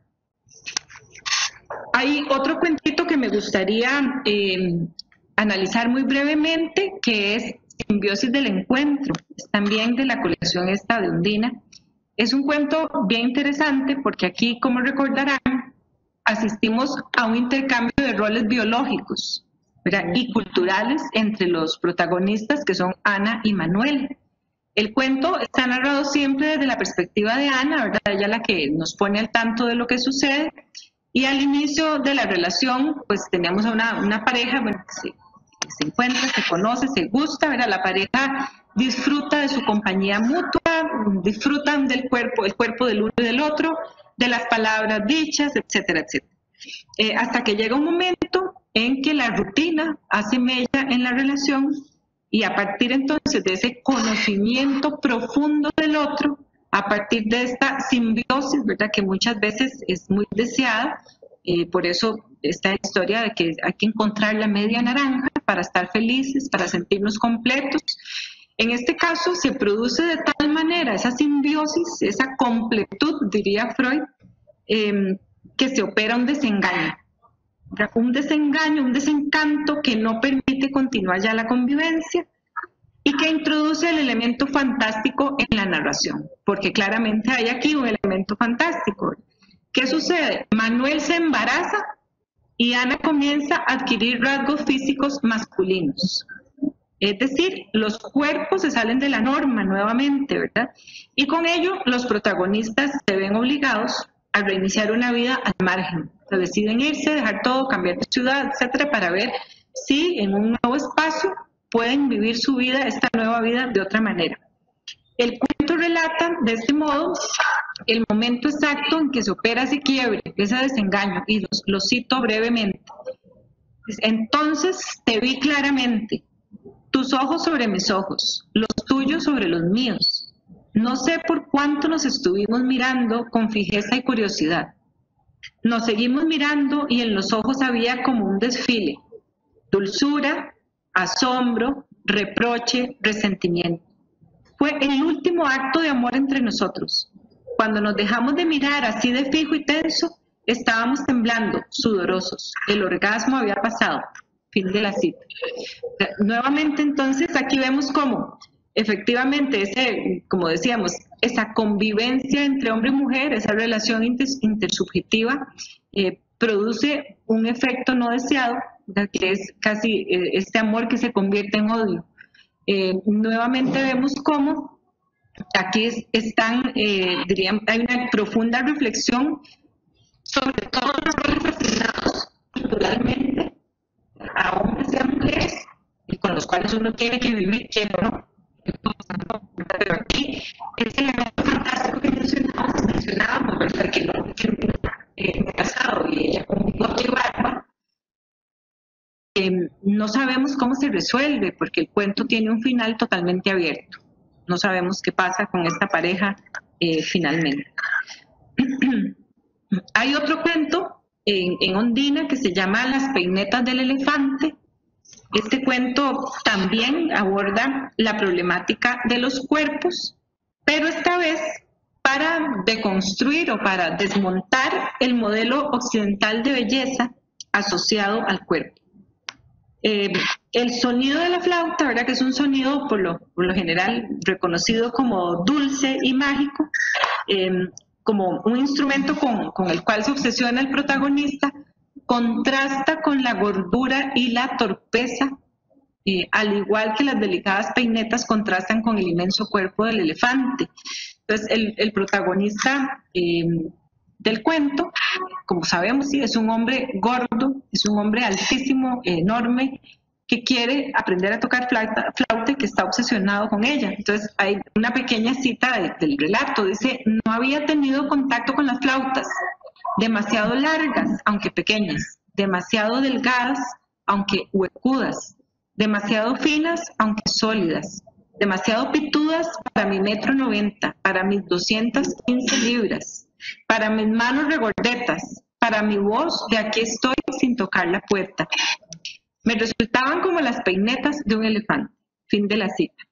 Hay otro cuentito que me gustaría eh, analizar muy brevemente, que es Simbiosis del Encuentro, es también de la colección esta de Ondina. Es un cuento bien interesante porque aquí, como recordarán, asistimos a un intercambio de roles biológicos, ¿verdad?, y culturales entre los protagonistas, que son Ana y Manuel. El cuento está narrado siempre desde la perspectiva de Ana, ¿verdad?, ella la que nos pone al tanto de lo que sucede, y al inicio de la relación pues tenemos a una, una pareja, bueno, que, se, que se encuentra, se conoce, se gusta, ¿verdad?, la pareja disfruta de su compañía mutua, disfrutan del cuerpo, el cuerpo del uno y del otro, de las palabras dichas, etcétera, etcétera. Eh, hasta que llega un momento en que la rutina hace mella en la relación y a partir entonces de ese conocimiento profundo del otro, a partir de esta simbiosis, ¿verdad?, que muchas veces es muy deseada, eh, por eso esta historia de que hay que encontrar la media naranja para estar felices, para sentirnos completos. En este caso se produce de tal manera esa simbiosis, esa completud, diría Freud, eh, que se opera un desengaño. Un desengaño, un desencanto que no permite continuar ya la convivencia y que introduce el elemento fantástico en la narración, porque claramente hay aquí un elemento fantástico. ¿Qué sucede? Manuel se embaraza y Ana comienza a adquirir rasgos físicos masculinos. Es decir, los cuerpos se salen de la norma nuevamente, ¿verdad? Y con ello los protagonistas se ven obligados a reiniciar una vida al margen. O sea, deciden irse, dejar todo, cambiar de ciudad, etcétera, para ver si en un nuevo espacio pueden vivir su vida, esta nueva vida, de otra manera. El cuento relata, de este modo, el momento exacto en que se opera ese quiebre, ese desengaño, y los, lo cito brevemente. Entonces te vi claramente, tus ojos sobre mis ojos, los tuyos sobre los míos. No sé por cuánto nos estuvimos mirando con fijeza y curiosidad. Nos seguimos mirando y en los ojos había como un desfile, dulzura, asombro, reproche, resentimiento. Fue el último acto de amor entre nosotros. Cuando nos dejamos de mirar así de fijo y tenso, estábamos temblando, sudorosos. El orgasmo había pasado. Fin de la cita. Nuevamente, entonces, aquí vemos cómo, efectivamente, ese, como decíamos, esa convivencia entre hombre y mujer, esa relación inter, intersubjetiva, eh, produce un efecto no deseado, que es casi eh, este amor que se convierte en odio. Eh, nuevamente vemos cómo aquí es, están, eh, dirían, hay una profunda reflexión sobre todos los roles asignados culturalmente a hombres y a mujeres y con los cuales uno tiene que vivir, que no. Pero aquí ese elemento fantástico que mencionábamos, mencionábamos ¿verdad? Que no, que no eh, me he casado y ella con un bote y barba. Eh, no sabemos cómo se resuelve porque el cuento tiene un final totalmente abierto. No sabemos qué pasa con esta pareja eh, finalmente. Hay otro cuento en, en Ondina que se llama Las peinetas del elefante. Este cuento también aborda la problemática de los cuerpos, pero esta vez para deconstruir o para desmontar el modelo occidental de belleza asociado al cuerpo. Eh, el sonido de la flauta, ¿verdad? Que es un sonido por lo, por lo general reconocido como dulce y mágico, eh, como un instrumento con, con el cual se obsesiona el protagonista, contrasta con la gordura y la torpeza, eh, al igual que las delicadas peinetas contrastan con el inmenso cuerpo del elefante. Entonces el, el protagonista eh, del cuento, como sabemos, sí, es un hombre gordo, es un hombre altísimo, enorme, que quiere aprender a tocar flauta, flauta y que está obsesionado con ella. Entonces hay una pequeña cita de, del relato, dice: no había tenido contacto con las flautas, demasiado largas, aunque pequeñas, demasiado delgadas, aunque huecudas, demasiado finas, aunque sólidas, demasiado pitudas para mi metro noventa, para mis doscientas quince libras, para mis manos regordetas, para mi voz de aquí estoy sin tocar la puerta. Me resultaban como las peinetas de un elefante. Fin de la cita.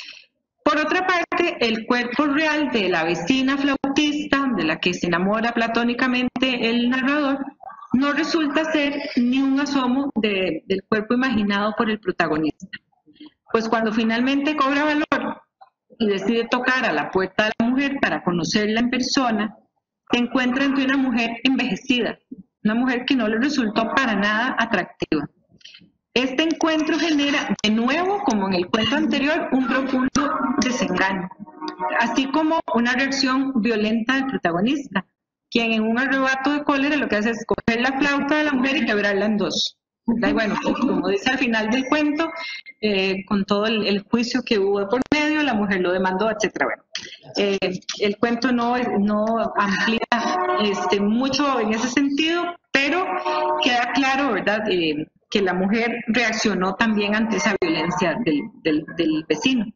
Por otra parte, el cuerpo real de la vecina flautista, de la que se enamora platónicamente el narrador, no resulta ser ni un asomo de, del cuerpo imaginado por el protagonista. Pues cuando finalmente cobra valor y decide tocar a la puerta de la mujer para conocerla en persona, se encuentra ante una mujer envejecida, una mujer que no le resultó para nada atractiva. Este encuentro genera, de nuevo, como en el cuento anterior, un profundo desengaño, así como una reacción violenta del protagonista, quien en un arrebato de cólera lo que hace es coger la flauta de la mujer y quebrarla en dos. Y bueno, como dice al final del cuento, eh, con todo el, el juicio que hubo de por medio, la mujer lo demandó, etcétera. Bueno, eh, el cuento no, no amplía este, mucho en ese sentido, pero queda claro, ¿verdad?, eh, que la mujer reaccionó también ante esa violencia del, del, del vecino.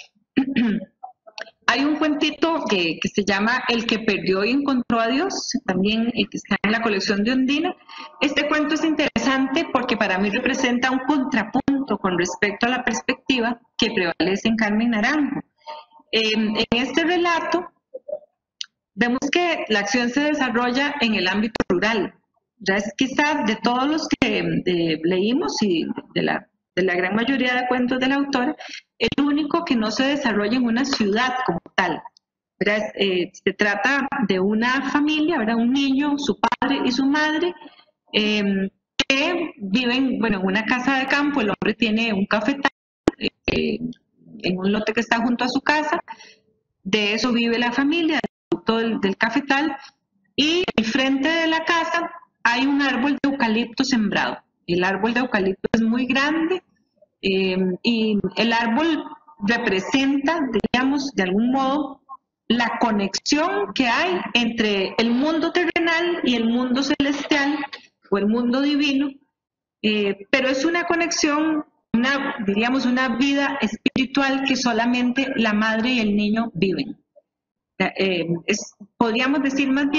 Hay un cuentito que, que se llama El que perdió y encontró a Dios, también eh, que está en la colección de Ondina. Este cuento es interesante porque para mí representa un contrapunto con respecto a la perspectiva que prevalece en Carmen Naranjo. Eh, en este relato vemos que la acción se desarrolla en el ámbito rural. Ya es quizás de todos los que eh, leímos y de la, de la gran mayoría de cuentos de la autora, el único que no se desarrolla en una ciudad como tal. Eh, se trata de una familia, ¿verdad? Un niño, su padre y su madre, eh, que viven, bueno, en una casa de campo. El hombre tiene un cafetal eh, en un lote que está junto a su casa. De eso vive la familia, del, del cafetal, y al frente de la casa hay un árbol de eucalipto sembrado. El árbol de eucalipto es muy grande eh, y el árbol representa, digamos, de algún modo, la conexión que hay entre el mundo terrenal y el mundo celestial o el mundo divino, eh, pero es una conexión, una, diríamos, una vida espiritual que solamente la madre y el niño viven. Eh, es, podríamos decir más bien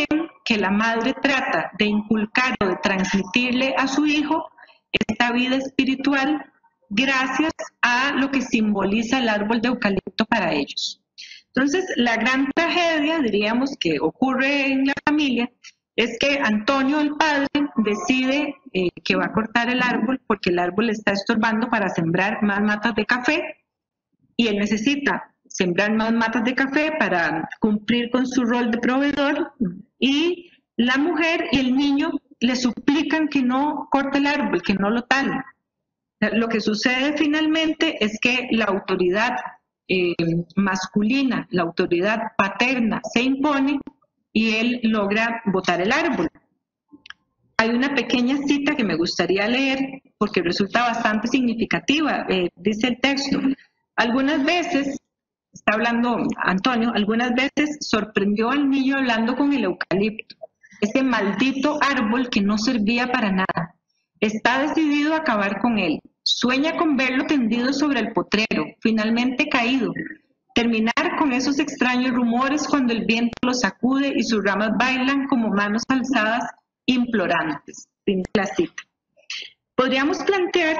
que la madre trata de inculcar o de transmitirle a su hijo esta vida espiritual gracias a lo que simboliza el árbol de eucalipto para ellos. Entonces, la gran tragedia, diríamos, que ocurre en la familia es que Antonio, el padre, decide eh, que va a cortar el árbol porque el árbol le está estorbando para sembrar más matas de café y él necesita sembrar más matas de café para cumplir con su rol de proveedor, y la mujer y el niño le suplican que no corte el árbol, que no lo tale. Lo que sucede finalmente es que la autoridad eh, masculina, la autoridad paterna se impone y él logra botar el árbol. Hay una pequeña cita que me gustaría leer porque resulta bastante significativa. Eh, dice el texto: algunas veces, está hablando Antonio, algunas veces sorprendió al niño hablando con el eucalipto, ese maldito árbol que no servía para nada. Está decidido a acabar con él. Sueña con verlo tendido sobre el potrero, finalmente caído. Terminar con esos extraños rumores cuando el viento lo sacude y sus ramas bailan como manos alzadas implorantes. Fin de la cita. Podríamos plantear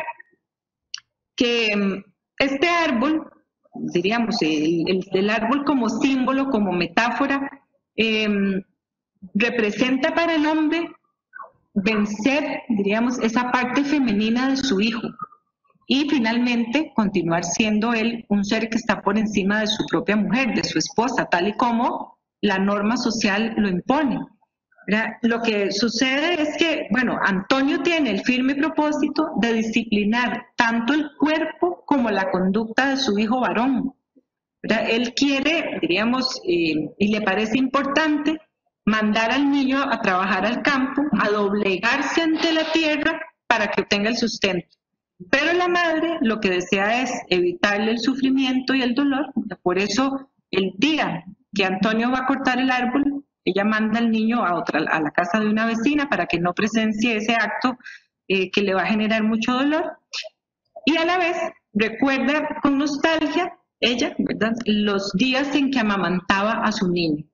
que este árbol, diríamos, el, el, el árbol como símbolo, como metáfora, eh, representa para el hombre vencer, diríamos, esa parte femenina de su hijo y finalmente continuar siendo él un ser que está por encima de su propia mujer, de su esposa, tal y como la norma social lo impone. ¿Verdad? Lo que sucede es que, bueno, Antonio tiene el firme propósito de disciplinar tanto el cuerpo como la conducta de su hijo varón. ¿Verdad? Él quiere, diríamos, eh, y le parece importante, mandar al niño a trabajar al campo, a doblegarse ante la tierra para que obtenga el sustento. Pero la madre lo que desea es evitarle el sufrimiento y el dolor. Por eso, el día que Antonio va a cortar el árbol, ella manda al niño a, otra, a la casa de una vecina para que no presencie ese acto eh, que le va a generar mucho dolor. Y a la vez recuerda con nostalgia, ella, ¿verdad?, los días en que amamantaba a su niño.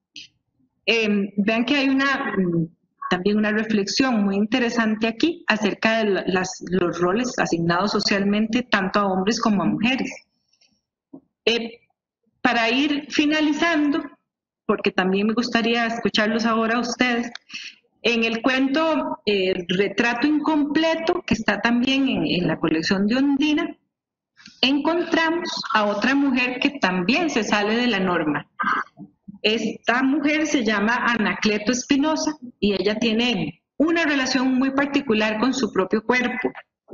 Eh, vean que hay una... también una reflexión muy interesante aquí acerca de las, los roles asignados socialmente tanto a hombres como a mujeres. Eh, para ir finalizando, porque también me gustaría escucharlos ahora a ustedes, en el cuento eh, Retrato Incompleto, que está también en, en la colección de Ondina, encontramos a otra mujer que también se sale de la norma. Esta mujer se llama Anacleto Espinosa y ella tiene una relación muy particular con su propio cuerpo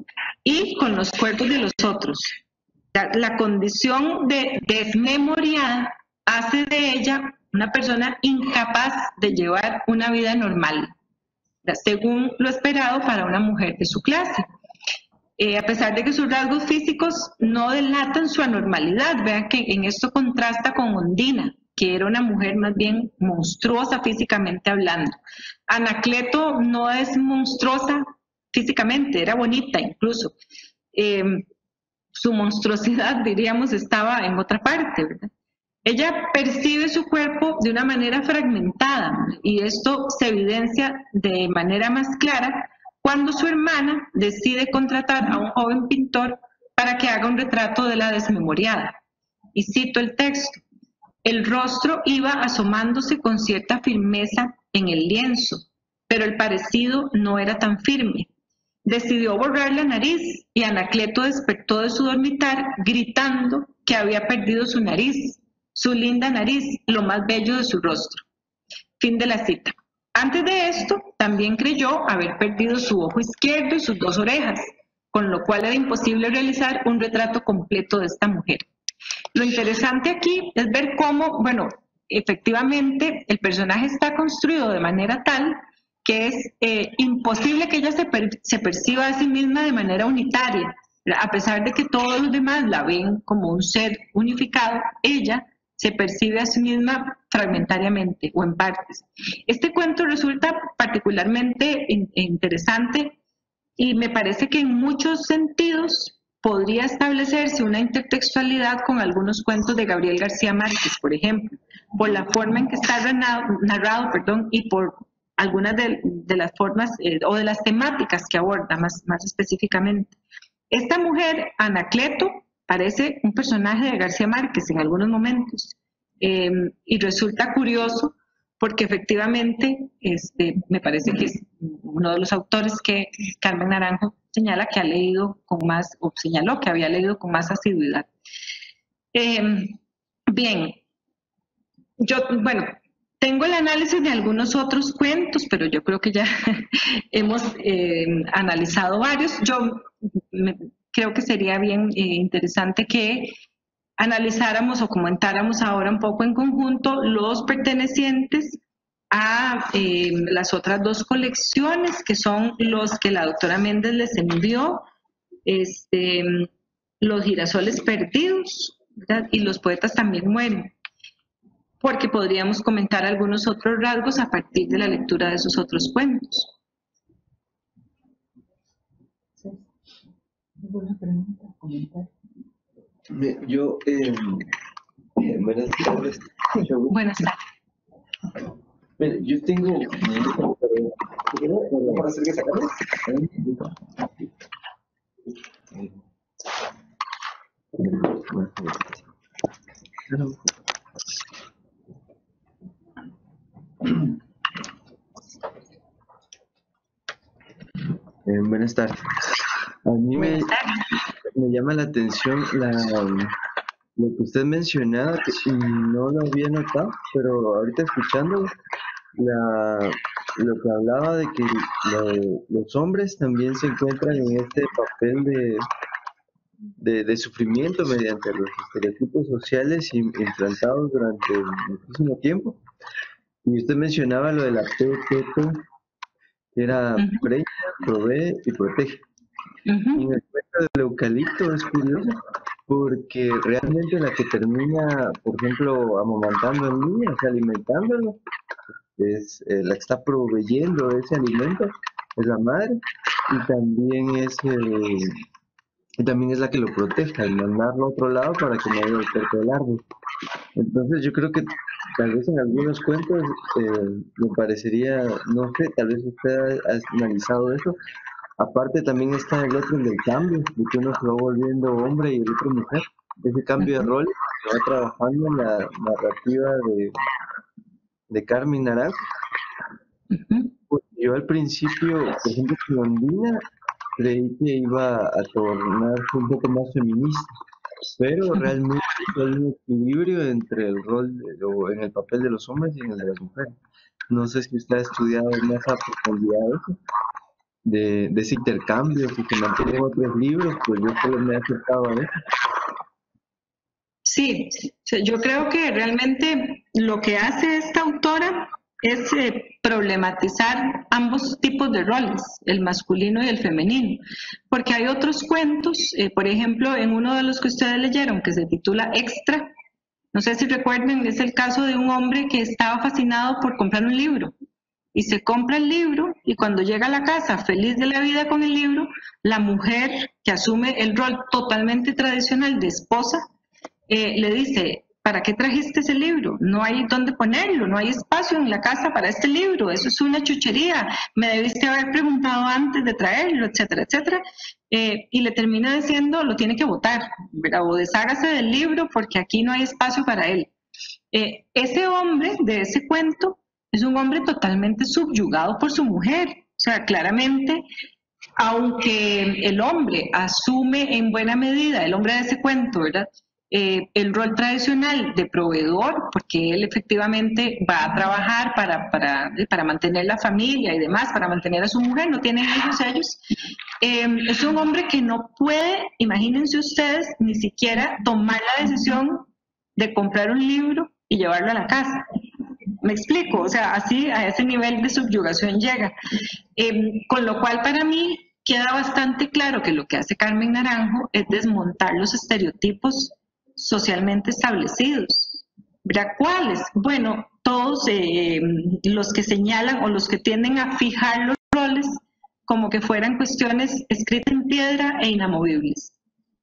y con los cuerpos de los otros. La, la condición de desmemoriada hace de ella una persona incapaz de llevar una vida normal, según lo esperado para una mujer de su clase. Eh, a pesar de que sus rasgos físicos no delatan su anormalidad, vean que en esto contrasta con Ondina, que era una mujer más bien monstruosa físicamente hablando. Anacleto no es monstruosa físicamente, era bonita incluso. Eh, su monstruosidad, diríamos, estaba en otra parte, ¿verdad? Ella percibe su cuerpo de una manera fragmentada y esto se evidencia de manera más clara cuando su hermana decide contratar a un joven pintor para que haga un retrato de la desmemoriada. Y cito el texto: el rostro iba asomándose con cierta firmeza en el lienzo, pero el parecido no era tan firme. Decidió borrar la nariz y Anacleto despertó de su dormitar gritando que había perdido su nariz, su linda nariz, lo más bello de su rostro. Fin de la cita. Antes de esto, también creyó haber perdido su ojo izquierdo y sus dos orejas, con lo cual era imposible realizar un retrato completo de esta mujer. Lo interesante aquí es ver cómo, bueno, efectivamente el personaje está construido de manera tal que es eh, imposible que ella se, per se perciba a sí misma de manera unitaria. A pesar de que todos los demás la ven como un ser unificado, ella se percibe a sí misma fragmentariamente o en partes. Este cuento resulta particularmente in interesante y me parece que en muchos sentidos podría establecerse una intertextualidad con algunos cuentos de Gabriel García Márquez, por ejemplo, por la forma en que está narrado, narrado perdón, y por algunas de, de las formas eh, o de las temáticas que aborda más, más específicamente. Esta mujer, Anacleto, parece un personaje de García Márquez en algunos momentos, eh, y resulta curioso porque efectivamente este, me parece que es uno de los autores que Carmen Naranjo señala que ha leído con más, o señaló que había leído con más asiduidad. Eh, bien, yo, bueno, tengo el análisis de algunos otros cuentos, pero yo creo que ya hemos eh, analizado varios. Yo me, creo que sería bien eh, interesante que analizáramos o comentáramos ahora un poco en conjunto los pertenecientes a eh, las otras dos colecciones, que son los que la doctora Méndez les envió, este, Los girasoles perdidos, ¿verdad? Y Los poetas también mueren, porque podríamos comentar algunos otros rasgos a partir de la lectura de esos otros cuentos. ¿Alguna pregunta, comentario? Yo, eh, eh, buenas tardes. Buenas tardes. Mira, yo tengo... ¿Para hacer que sacarlo? Eh, buenas tardes. A mí me, me llama la atención la, lo que usted mencionaba, que no lo había notado, pero ahorita escuchando la, lo que hablaba de que lo, los hombres también se encuentran en este papel de, de, de sufrimiento mediante los estereotipos sociales implantados durante muchísimo tiempo. Y usted mencionaba lo de la P P P, que era uh-huh. Preña, provee y protege. Uh-huh. Y en el cuento del eucalipto es curioso, porque realmente la que termina, por ejemplo, amamantando al niño, o sea, alimentándolo, es eh, la que está proveyendo ese alimento, es la madre, y también es el, y también es la que lo protege al mandarlo a otro lado para que no haya el corte del árbol. Entonces yo creo que tal vez en algunos cuentos eh, me parecería, no sé, tal vez usted ha, ha analizado eso. Aparte también está el otro del cambio, de que uno se va volviendo hombre y el otro mujer. Ese cambio uh-huh. de rol se va trabajando en la narrativa de, de Carmen Naranjo. Uh-huh. Pues yo al principio, por ejemplo, con Ondina, creí que iba a tornarse un poco más feminista, pero uh-huh. realmente hay un equilibrio entre el rol, de, o en el papel de los hombres y en el de las mujeres. No sé si usted ha estudiado más a profundidad eso. De, de ese intercambio, si se mantiene en otros libros, pues yo solo me he acercado a eso. Sí, yo creo que realmente lo que hace esta autora es eh, problematizar ambos tipos de roles, el masculino y el femenino, porque hay otros cuentos, eh, por ejemplo, en uno de los que ustedes leyeron, que se titula Extra, no sé si recuerden, es el caso de un hombre que estaba fascinado por comprar un libro, y se compra el libro, y cuando llega a la casa feliz de la vida con el libro, la mujer que asume el rol totalmente tradicional de esposa, eh, le dice, ¿para qué trajiste ese libro? No hay dónde ponerlo, no hay espacio en la casa para este libro, eso es una chuchería, me debiste haber preguntado antes de traerlo, etcétera, etcétera, eh, y le termina diciendo, lo tiene que botar, ¿verdad? O deshágase del libro porque aquí no hay espacio para él. Eh, ese hombre de ese cuento es un hombre totalmente subyugado por su mujer, o sea, claramente, aunque el hombre asume en buena medida, el hombre de ese cuento, ¿verdad?, eh, el rol tradicional de proveedor, porque él efectivamente va a trabajar para, para, para mantener la familia y demás, para mantener a su mujer, no tienen hijos ellos, eh, es un hombre que no puede, imagínense ustedes, ni siquiera tomar la decisión de comprar un libro y llevarlo a la casa. Me explico, o sea, así a ese nivel de subyugación llega. Eh, con lo cual para mí queda bastante claro que lo que hace Carmen Naranjo es desmontar los estereotipos socialmente establecidos. ¿Verdad? ¿Cuáles? Bueno, todos eh, los que señalan o los que tienden a fijar los roles como que fueran cuestiones escritas en piedra e inamovibles.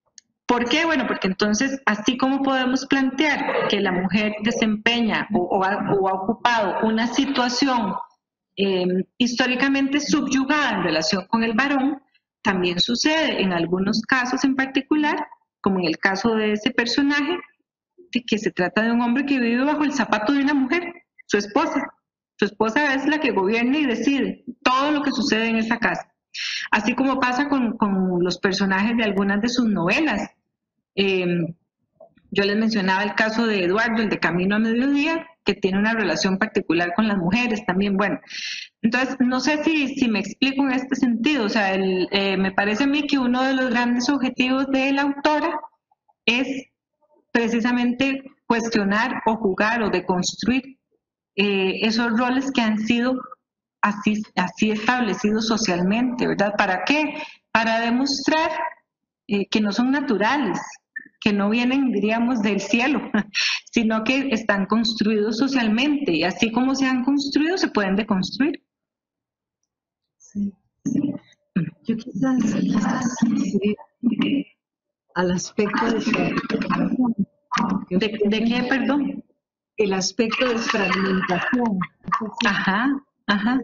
¿Por qué? Bueno, porque entonces, así como podemos plantear que la mujer desempeña o, o, ha, o ha ocupado una situación eh, históricamente subyugada en relación con el varón, también sucede en algunos casos en particular, como en el caso de ese personaje, de que se trata de un hombre que vive bajo el zapato de una mujer, su esposa. Su esposa es la que gobierna y decide todo lo que sucede en esa casa. Así como pasa con, con los personajes de algunas de sus novelas. Eh, yo les mencionaba el caso de Eduardo, el de Camino a Mediodía, que tiene una relación particular con las mujeres también. Bueno, entonces no sé si, si me explico en este sentido. O sea, el, eh, me parece a mí que uno de los grandes objetivos de la autora es precisamente cuestionar o jugar o deconstruir eh, esos roles que han sido así, así establecidos socialmente, ¿verdad? ¿Para qué? Para demostrar eh, que no son naturales, que no vienen, diríamos, del cielo, sino que están construidos socialmente, y así como se han construido, se pueden deconstruir. Sí. Yo quizás, quizás sí, al aspecto de fragmentación. ¿De, de qué, perdón? El aspecto de fragmentación. Ajá, ajá.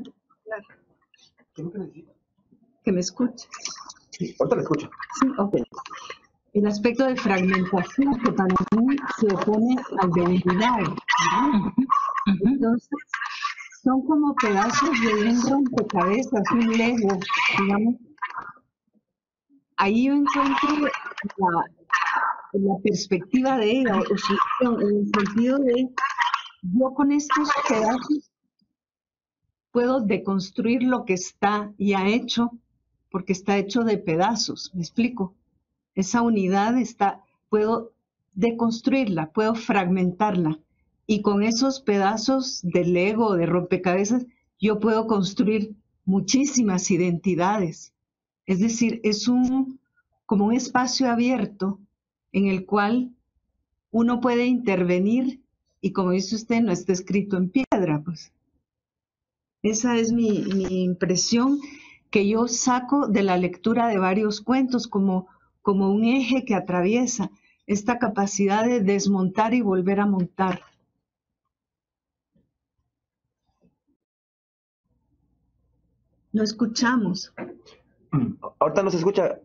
Que me escuches. Sí, ahorita la escucho. Sí, ok. El aspecto de fragmentación que para mí se opone al de unidad, ¿no? Entonces, son como pedazos de un rompecabezas, un Lego, digamos. Ahí yo encuentro la, la perspectiva de ella, o su, en el sentido de yo con estos pedazos puedo deconstruir lo que está ya hecho, porque está hecho de pedazos, ¿me explico? Esa unidad está, puedo deconstruirla, puedo fragmentarla, y con esos pedazos de Lego, de rompecabezas, yo puedo construir muchísimas identidades. Es decir, es un, como un espacio abierto en el cual uno puede intervenir y, como dice usted, no está escrito en piedra, pues. Esa es mi, mi impresión que yo saco de la lectura de varios cuentos como, como un eje que atraviesa esta capacidad de desmontar y volver a montar. No escuchamos. Ahorita no se escucha.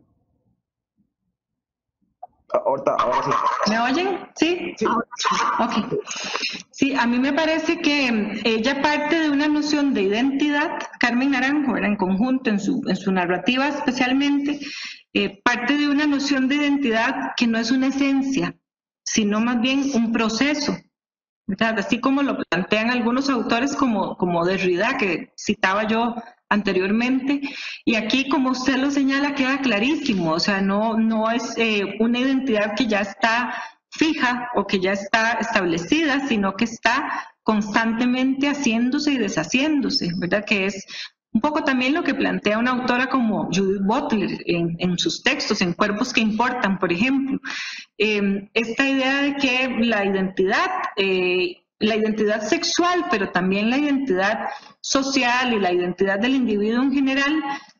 Ahorita, ahora sí. ¿Me oyen? ¿Sí? Sí. Ok. Sí, a mí me parece que ella parte de una noción de identidad, Carmen Naranjo, ¿verdad? En conjunto, en su, en su narrativa especialmente, eh, parte de una noción de identidad que no es una esencia, sino más bien un proceso, ¿verdad? Así como lo plantean algunos autores como, como Derrida, que citaba yo anteriormente, y aquí, como usted lo señala, queda clarísimo. O sea, no, no es eh, una identidad que ya está fija o que ya está establecida, sino que está constantemente haciéndose y deshaciéndose, ¿verdad? Que es un poco también lo que plantea una autora como Judith Butler en, en sus textos, en Cuerpos que Importan, por ejemplo. Eh, esta idea de que la identidad, eh, la identidad sexual, pero también la identidad social y la identidad del individuo en general,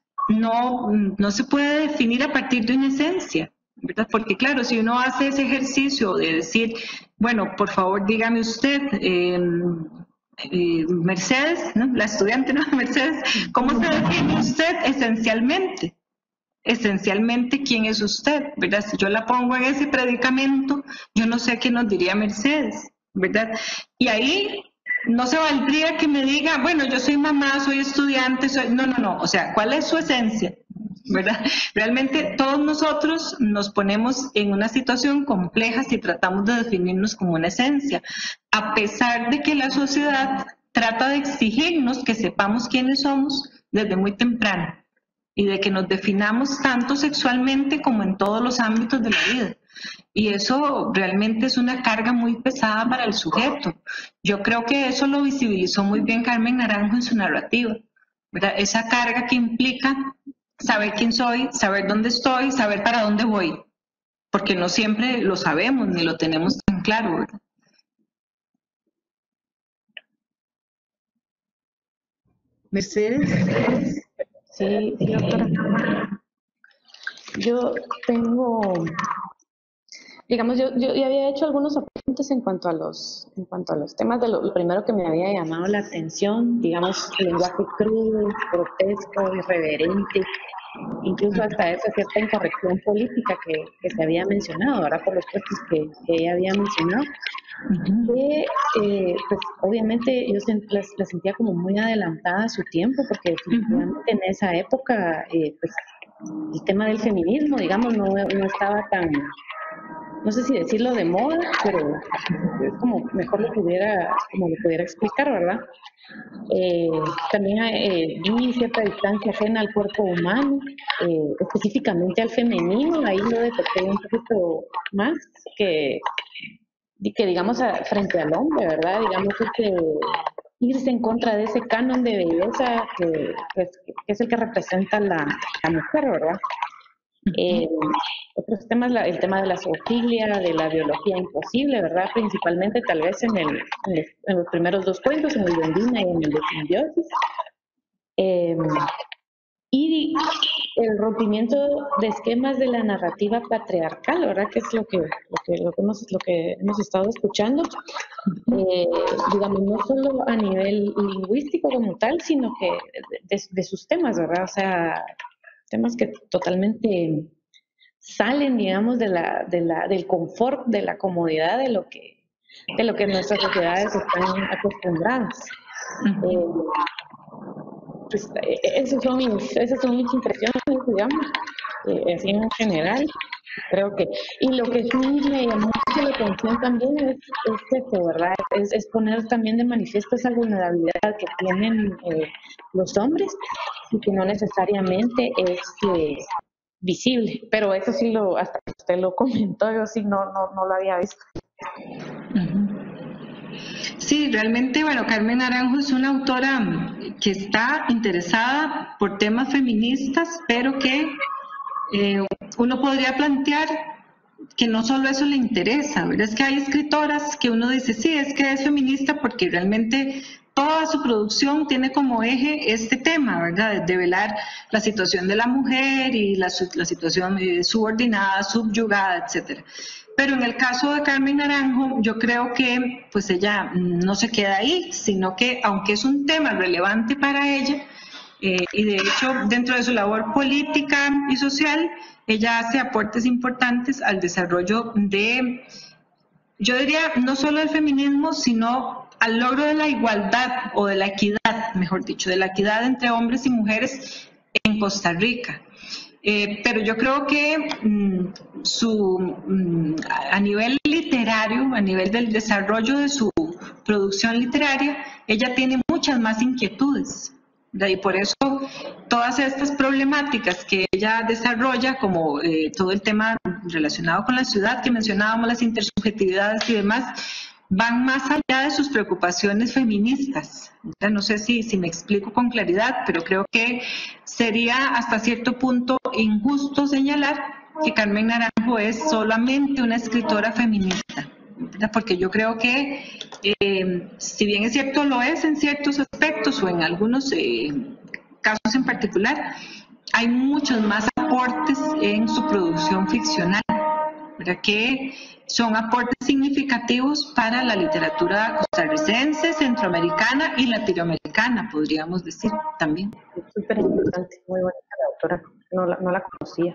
no, no se puede definir a partir de una esencia, ¿verdad? Porque claro, si uno hace ese ejercicio de decir, bueno, por favor dígame usted, eh, eh, Mercedes, ¿no? La estudiante, ¿no? Mercedes, ¿cómo se define usted esencialmente? Esencialmente, ¿quién es usted? ¿Verdad? Si yo la pongo en ese predicamento, yo no sé qué nos diría Mercedes, ¿verdad? Y ahí no se valdría que me diga, bueno, yo soy mamá, soy estudiante, soy... No, no, no, o sea, ¿cuál es su esencia? ¿Verdad? Realmente todos nosotros nos ponemos en una situación compleja si tratamos de definirnos como una esencia, a pesar de que la sociedad trata de exigirnos que sepamos quiénes somos desde muy temprano y de que nos definamos tanto sexualmente como en todos los ámbitos de la vida. Y eso realmente es una carga muy pesada para el sujeto. Yo creo que eso lo visibilizó muy bien Carmen Naranjo en su narrativa, ¿verdad? Esa carga que implica saber quién soy, saber dónde estoy, saber para dónde voy, porque no siempre lo sabemos ni lo tenemos tan claro, ¿verdad? Mercedes. Sí, sí, doctora. Yo tengo digamos, yo, yo ya había hecho algunos apuntes en cuanto a los, en cuanto a los temas de lo, lo primero que me había llamado la atención, digamos, el lenguaje crudo, grotesco, irreverente, incluso hasta esa cierta incorrección política que, que se había mencionado, ¿verdad? Por los puestos que, que ella había mencionado, que eh, pues obviamente yo sent, la, la sentía como muy adelantada a su tiempo, porque definitivamente en esa época, eh, pues el tema del feminismo, digamos, no, no estaba tan, no sé si decirlo de moda, pero es como mejor lo pudiera, como lo pudiera explicar, ¿verdad? Eh, también eh, vi cierta distancia ajena al cuerpo humano, eh, específicamente al femenino, ahí lo detecté un poquito más que, que digamos, a, frente al hombre, ¿verdad? Digamos, este, irse en contra de ese canon de belleza que, que, es, que es el que representa la, la mujer, ¿verdad? Eh, otros temas, la, el tema de la zoofilia, de la biología imposible, ¿verdad? Principalmente tal vez en, el, en, los, en los primeros dos cuentos, en el de Undina y en el de Simbiosis. Eh, y el rompimiento de esquemas de la narrativa patriarcal, ¿verdad? Que es lo que, lo que, lo que, hemos, lo que hemos estado escuchando. Eh, digamos, no solo a nivel lingüístico como tal, sino que de, de sus temas, ¿verdad? O sea, temas que totalmente salen, digamos, de la, de la, del confort, de la comodidad de lo que, de lo que nuestras sociedades están acostumbradas. Eh, pues, esas son mis, esas son mis impresiones, digamos, eh, así en general. Creo que, y lo que sí me llamó mucho la atención también es, es eso, ¿verdad? Es, es poner también de manifiesto esa vulnerabilidad que tienen eh, los hombres y que no necesariamente es eh, visible, pero eso sí lo, hasta que usted lo comentó, yo sí no, no, no lo había visto. Sí, realmente, bueno, Carmen Naranjo es una autora que está interesada por temas feministas, pero que eh, uno podría plantear que no solo eso le interesa, ¿verdad? Es que hay escritoras que uno dice, sí, es que es feminista porque realmente toda su producción tiene como eje este tema, ¿verdad? De velar la situación de la mujer y la, la situación subordinada, subyugada, etcétera. Pero en el caso de Carmen Naranjo, yo creo que pues ella no se queda ahí, sino que aunque es un tema relevante para ella, eh, y de hecho dentro de su labor política y social, ella hace aportes importantes al desarrollo de, yo diría, no solo del feminismo, sino al logro de la igualdad o de la equidad, mejor dicho, de la equidad entre hombres y mujeres en Costa Rica. Eh, pero yo creo que mmm, su, mmm, a nivel literario, a nivel del desarrollo de su producción literaria, ella tiene muchas más inquietudes. Y por eso todas estas problemáticas que ella desarrolla, como eh, todo el tema relacionado con la ciudad que mencionábamos, las intersubjetividades y demás, van más allá de sus preocupaciones feministas. No sé si, si me explico con claridad, pero creo que sería hasta cierto punto injusto señalar que Carmen Naranjo es solamente una escritora feminista, ¿verdad? Porque yo creo que, eh, si bien es cierto, lo es en ciertos aspectos o en algunos eh, casos en particular, hay muchos más aportes en su producción ficcional, ¿verdad? Que son aportes significativos para la literatura costarricense, centroamericana y latinoamericana, podríamos decir también. Es súper importante, muy buena la doctora, no la, no la conocía.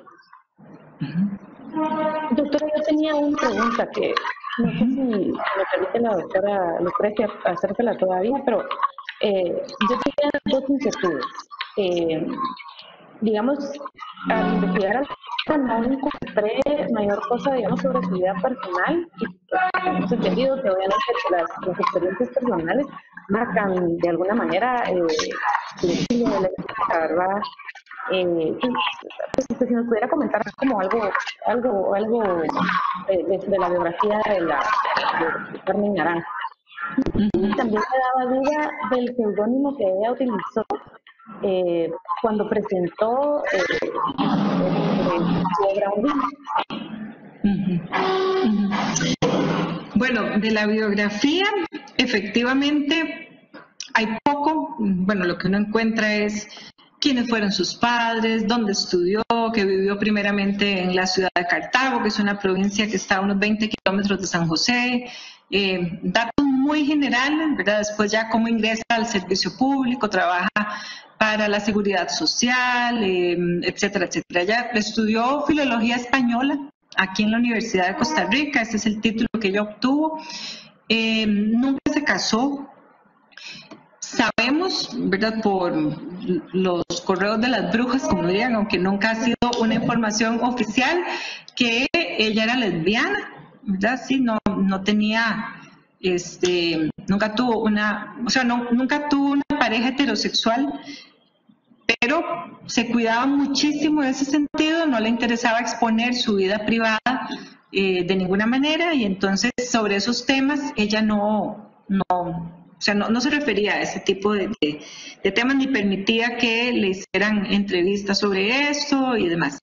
Uh-huh. Doctora, yo tenía una pregunta que no sé si me permite la doctora Lucrecia hacérsela todavía, pero eh, yo tenía dos inquietudes. Eh, digamos, al investigar al no encontré mayor cosa, digamos, sobre su vida personal y pues, hemos entendido que obviamente las, las experiencias personales marcan de alguna manera eh, el estilo de la escritura, ¿verdad? Eh, pues, pues, si nos pudiera comentar como algo algo algo de, de, de la biografía de la de, de Carmen Naranjo. Y también me daba duda del seudónimo que ella utilizó Eh, cuando presentó eh, eh, su obra Undina. Uh-huh. Uh-huh. Bueno, de la biografía, efectivamente, hay poco. Bueno, lo que uno encuentra es quiénes fueron sus padres, dónde estudió, que vivió primeramente en la ciudad de Cartago, que es una provincia que está a unos veinte kilómetros de San José. Eh, datos muy generales, ¿verdad? Después ya cómo ingresa al servicio público, trabaja para la seguridad social, eh, etcétera, etcétera. Ella estudió filología española aquí en la Universidad de Costa Rica, ese es el título que ella obtuvo. Eh, nunca se casó. Sabemos, ¿verdad?, por los correos de las brujas, como dirían, aunque nunca ha sido una información oficial, que ella era lesbiana, ¿verdad? Sí, no, no tenía, este, nunca tuvo una, o sea, no, nunca tuvo una pareja heterosexual, pero se cuidaba muchísimo en ese sentido, no le interesaba exponer su vida privada eh, de ninguna manera, y entonces sobre esos temas ella no, no, o sea, no, no se refería a ese tipo de, de, de temas ni permitía que le hicieran entrevistas sobre esto y demás.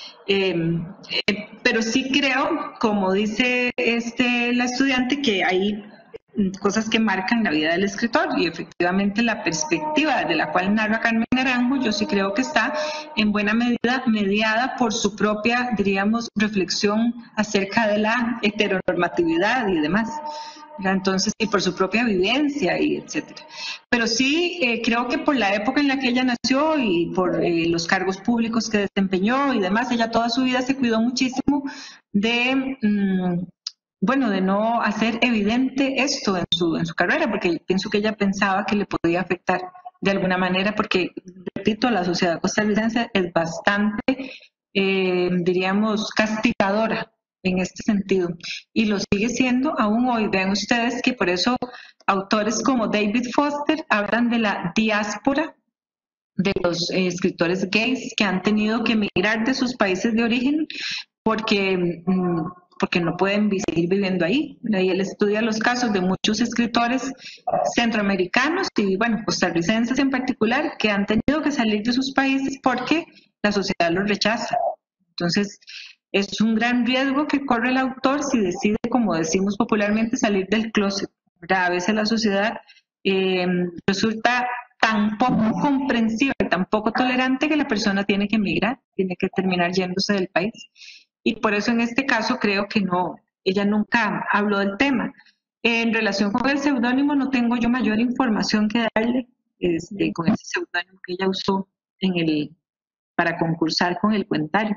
Eh, eh, pero sí creo, como dice este, la estudiante, que hay cosas que marcan la vida del escritor, y efectivamente la perspectiva de la cual narra Carmen Naranjo, yo sí creo que está en buena medida mediada por su propia, diríamos, reflexión acerca de la heteronormatividad y demás. Entonces, y por su propia vivencia y etcétera. Pero sí, eh, creo que por la época en la que ella nació y por eh, los cargos públicos que desempeñó y demás, ella toda su vida se cuidó muchísimo de, mmm, bueno, de no hacer evidente esto en su, en su carrera, porque pienso que ella pensaba que le podía afectar de alguna manera, porque, repito, la sociedad costarricense es bastante, eh, diríamos, castigadora en este sentido, y lo sigue siendo aún hoy. Vean ustedes que por eso autores como David Foster hablan de la diáspora de los eh, escritores gays que han tenido que emigrar de sus países de origen porque, mm, porque no pueden seguir viviendo ahí. Ahí él estudia los casos de muchos escritores centroamericanos y, bueno, costarricenses en particular, que han tenido que salir de sus países porque la sociedad los rechaza. Entonces, es un gran riesgo que corre el autor si decide, como decimos popularmente, salir del closet, ¿verdad? A veces la sociedad eh, resulta tan poco comprensiva y tan poco tolerante que la persona tiene que emigrar, tiene que terminar yéndose del país. Y por eso en este caso creo que no, ella nunca habló del tema. En relación con el seudónimo no tengo yo mayor información que darle este, con ese seudónimo que ella usó en el, para concursar con el cuentario.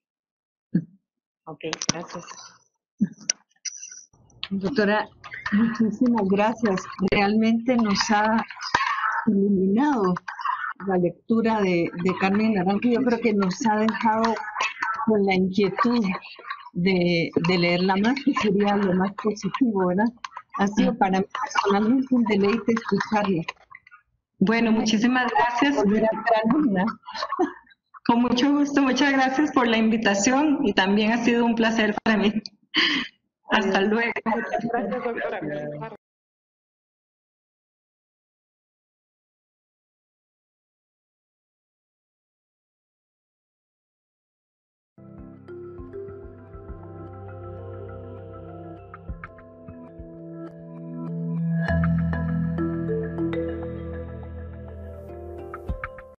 Ok, gracias. Doctora, muchísimas gracias. Realmente nos ha iluminado la lectura de, de Carmen Naranjo. Yo creo que nos ha dejado con la inquietud de, de leerla más, que sería lo más positivo, ¿verdad? Ha sido para mí personalmente un deleite escucharla. Bueno, muchísimas gracias. Volver a ser alumna. Con mucho gusto, muchas gracias por la invitación y también ha sido un placer para mí. Hasta luego. Gracias, doctora.